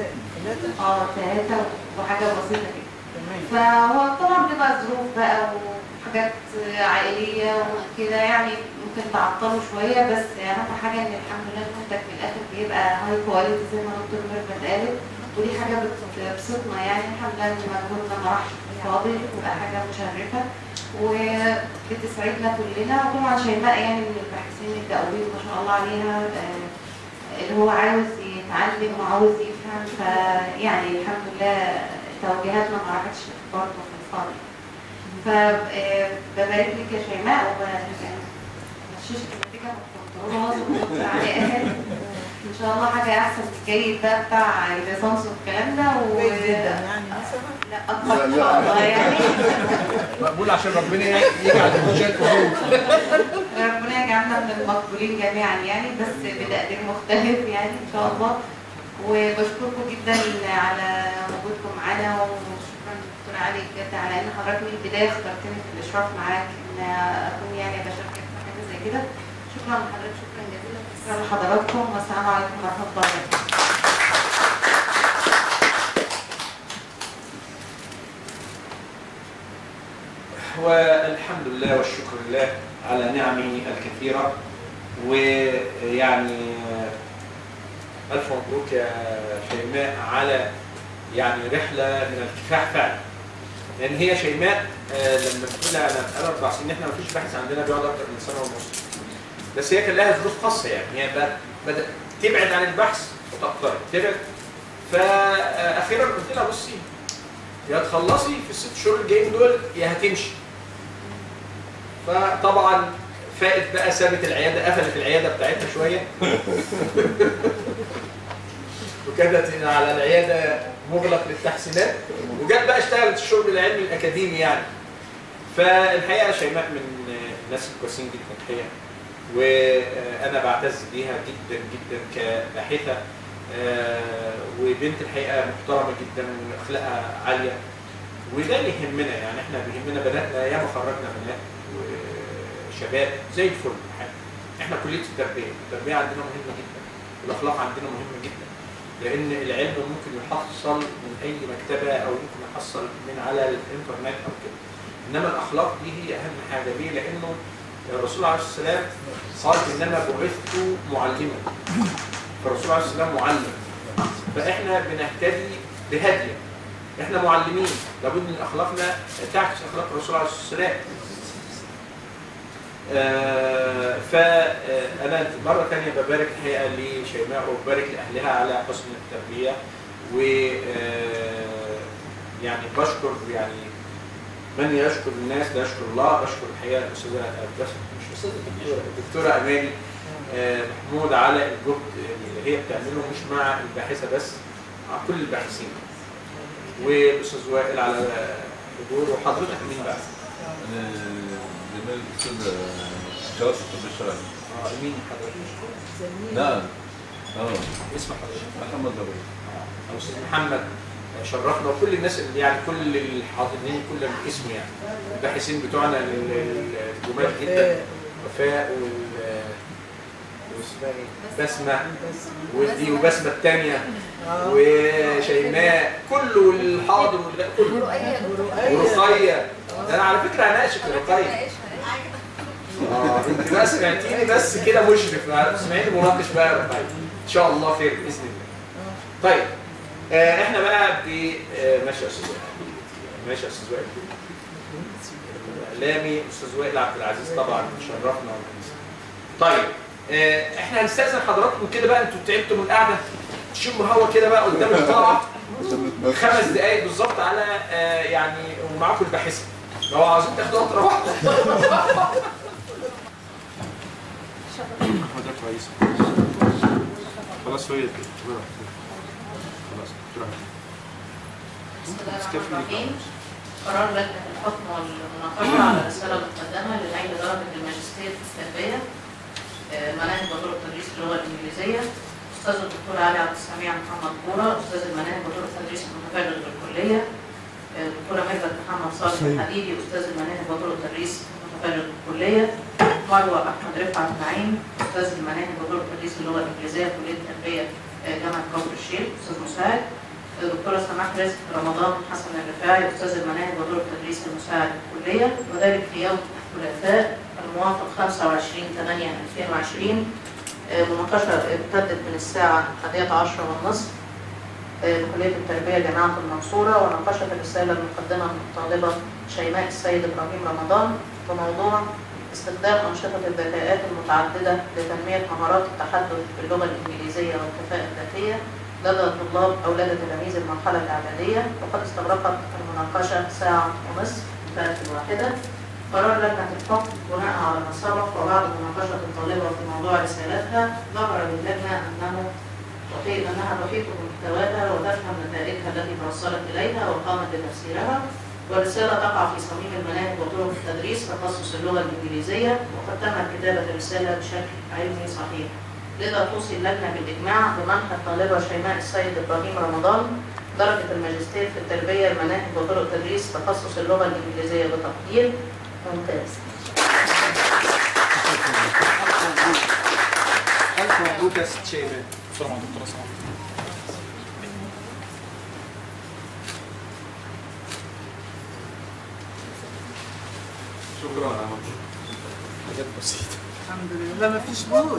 3 وحاجه بسيطه كده. فهو طبعا بتبقى ظروف بقى وحاجات عائليه وكده يعني ممكن تعطله شويه، بس اهم حاجه ان الحمد لله المنتج في الاخر بيبقى هاي كواليتي زي ما دكتور ميرفت قالت، ودي حاجه بتبسطنا يعني. الحمد لله ان مجهودنا ما راحش فاضي، بتبقى حاجه مشرفه وبتسعدنا كلنا. وطبعا شيماء يعني من الباحثين الدؤوبين ما شاء الله عليها، اللي هو عاوز يتعلم وعاوز يفهم، فيعني الحمد لله توجيهاتنا ما راحتش برضه في الفاضي. فببارك لك يا شيماء وبغششك النتيجه والكنترول ان شاء الله حاجه احسن من الجيد ده بتاع الليسانس والكلام ده لا اكبر ان شاء الله يعني مقبول عشان ربنا يجعل المجال قبول. ربنا يجعلنا من المقبولين جميعا يعني، بس بتقدير مختلف يعني ان شاء الله. وبشكركم جدا على وجودكم معانا، وشكرا دكتور علي بجد على ان حضرتك من البدايه اخترتني في الاشراف معاك ان اكون يعني بشاركك في حاجه زي كده. شكرا لحضرتك، شكرا جزيلا، شكرا لحضراتكم، والسلام عليكم ورحمه الله وبركاته. والحمد لله والشكر لله على نعمه الكثيرة. ويعني ألف مبروك يا شيماء على يعني رحلة من الكفاح فعلا. لأن هي شيماء لما تقول أنا بقالي 4 سنين، إحنا مفيش باحث عندنا بيقعد أكتر من سنة ونص. بس هي كان لها ظروف خاصة، يعني هي بدأت تبعد عن البحث وتقترب تبعد. فأخيرا قلت لها بصي يا تخلصي في ال6 شهور الجايين دول يا هتمشي. فطبعا فائت بقى، سابت العياده، قفلت العياده بتاعتها شويه وكانت على العياده مغلق للتحسينات، وجت بقى اشتغلت الشغل العلمي الاكاديمي يعني. فالحقيقه شيماء من الناس الكويسين جدا الحقيقه، وانا بعتز بيها جدا جدا كباحثه، وبنت الحقيقه محترمه جدا واخلاقها عاليه، وده اللي يهمنا. يعني احنا بيهمنا بناتنا، ياما خرجنا بنات وشباب زي الفل. احنا كليه التربيه عندنا مهمه جدا، والاخلاق عندنا مهمه جدا، لان العلم ممكن يحصل من اي مكتبه او ممكن يحصل من على الانترنت او كده، انما الاخلاق دي هي اهم حاجه. ليه؟ لانه الرسول عليه الصلاه والسلام قال انما بعثت معلما، فالرسول عليه الصلاه والسلام معلم، فاحنا بنهتدي بهديه، احنا معلمين، لابد من اخلاقنا تعكس اخلاق الرسول عليه الصلاه والسلام. فانا مره ثانيه ببارك الحقيقه لشيماء وببارك لاهلها على حسن التربيه، و يعني بشكر يعني من يشكر الناس لا يشكر الله. بشكر الحقيقه الاستاذه مش استاذه الدكتوره اماني محمود على الجهد اللي هي بتعمله، مش مع الباحثه بس، مع كل الباحثين، والاستاذ وائل على الحضور. وحضرتك مين بقى؟ انا زميل الاستاذ جواد الطب الشرعي. مين حضرتك؟ نعم. اسم حضرتك؟ محمد ضروري. استاذ محمد شرفنا، وكل الناس اللي يعني كل الحاضرين كل الاسم يعني الباحثين بتوعنا الجمال جدا، وفاء واسمها ايه؟ بسمه، ودي وبسمه الثانيه، وشيماء، كله الحاضر كله، ورقيه. ده انا على فكره هناقشك رقيه. انت بقى سمعتيني بس كده مشرف، اسمعيني مناقش بقى رقيه ان شاء الله خير باذن الله. طيب احنا بقى ماشي يا استاذ وائل، ماشي يا استاذ وائل اعلامي، استاذ وائل عبد العزيز طبعا شرفنا. طيب احنا هنستاذن حضراتكم كده بقى، انتوا تعبتوا من القعده، تشموا هوا كده بقى قدام القاعه 5 دقائق بالظبط على يعني، ومعاكم الباحثه لو عاوزين تاخدوا وقت روحوا. ده كويس خلاص. هي خلاص. بسم الله الرحمن الرحيم. قرار لجنة الحكم والمناقشة على رسالة مقدمة لنيل درجة الماجستير في التربية، مناهج وطرق تدريس اللغة الإنجليزية. أستاذ الدكتور علي عبد السميع محمد كورة، أستاذ المناهج وطرق تدريس المتفرغ بالكلية. الدكتورة ميرفت محمد صالح الحديدي، أستاذ المناهج وطرق تدريس المتفرغ بالكلية. مروة أحمد رفعت نعيم، أستاذ المناهج وطرق تدريس اللغة الإنجليزية كلية التربية جامعة كفر الشيخ، أستاذ مساعد. الدكتورة سماح رزق رمضان حسن الرفاعي، أستاذ المناهج وطرق تدريس المساعد بالكلية، وذلك في يوم الثلاثاء الموافق 25/8/2020. مناقشة امتدت من الساعة 11:30 بكلية التربية جامعة المنصورة، وناقشت الرسالة المقدمة من الطالبة شيماء السيد إبراهيم رمضان بموضوع استخدام أنشطة الذكاءات المتعددة لتنمية مهارات التحدث باللغة الإنجليزية والكفاءة الذاتية لدى الطلاب أو لدى تلاميذ المرحلة الإعدادية. وقد استغرقت المناقشة 1.5 ساعة انتهت الواحدة. قرار لجنة الحكم بناء على ما سبق وبعد مناقشة الطالبة في موضوع رسالتها، ظهر للجنة أنها تحيط بمحتواها وتفهم نتائجها التي توصلت إليها وقامت بتفسيرها. والرسالة تقع في صميم المناهج وطرق التدريس تخصص اللغة الإنجليزية، وقد تمت كتابة الرسالة بشكل علمي صحيح. لذا توصي اللجنة بالإجماع بمنح الطالبة شيماء السيد إبراهيم رمضان درجة الماجستير في التربية المناهج وطرق تدريس تخصص اللغة الإنجليزية بتقدير ممتاز. ألف مبروك يا ست شيماء. شكرا دكتورة سماح. شكرا. حاجات بسيطه. الحمد لله ما فيش بوس.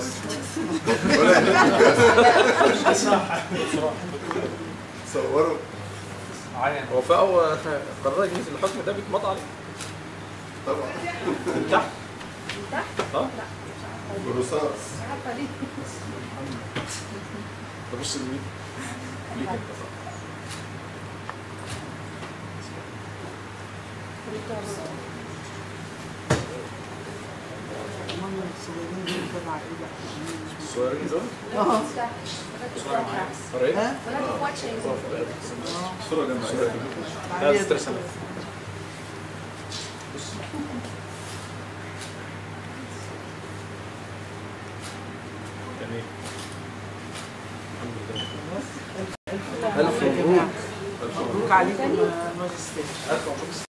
صوروا. هو في اول قرار ينزل الحكم ده بيتمضى عليه. طبعا. من تحت. من تحت؟ اه. لا مش عارفه ليه. بالرصاص. مش عارفه ليه. تبص لمين؟ ليك انت. هم الصغيرين دول تبع ايه بقى؟ الصغيرين دول؟ اه. قريت؟ ولكن واتشنج. صورة جنب لا تسترسل. جميل. الحمد لله. ألف مبروك. مبروك عليكم ماجستير. ألف مبروك.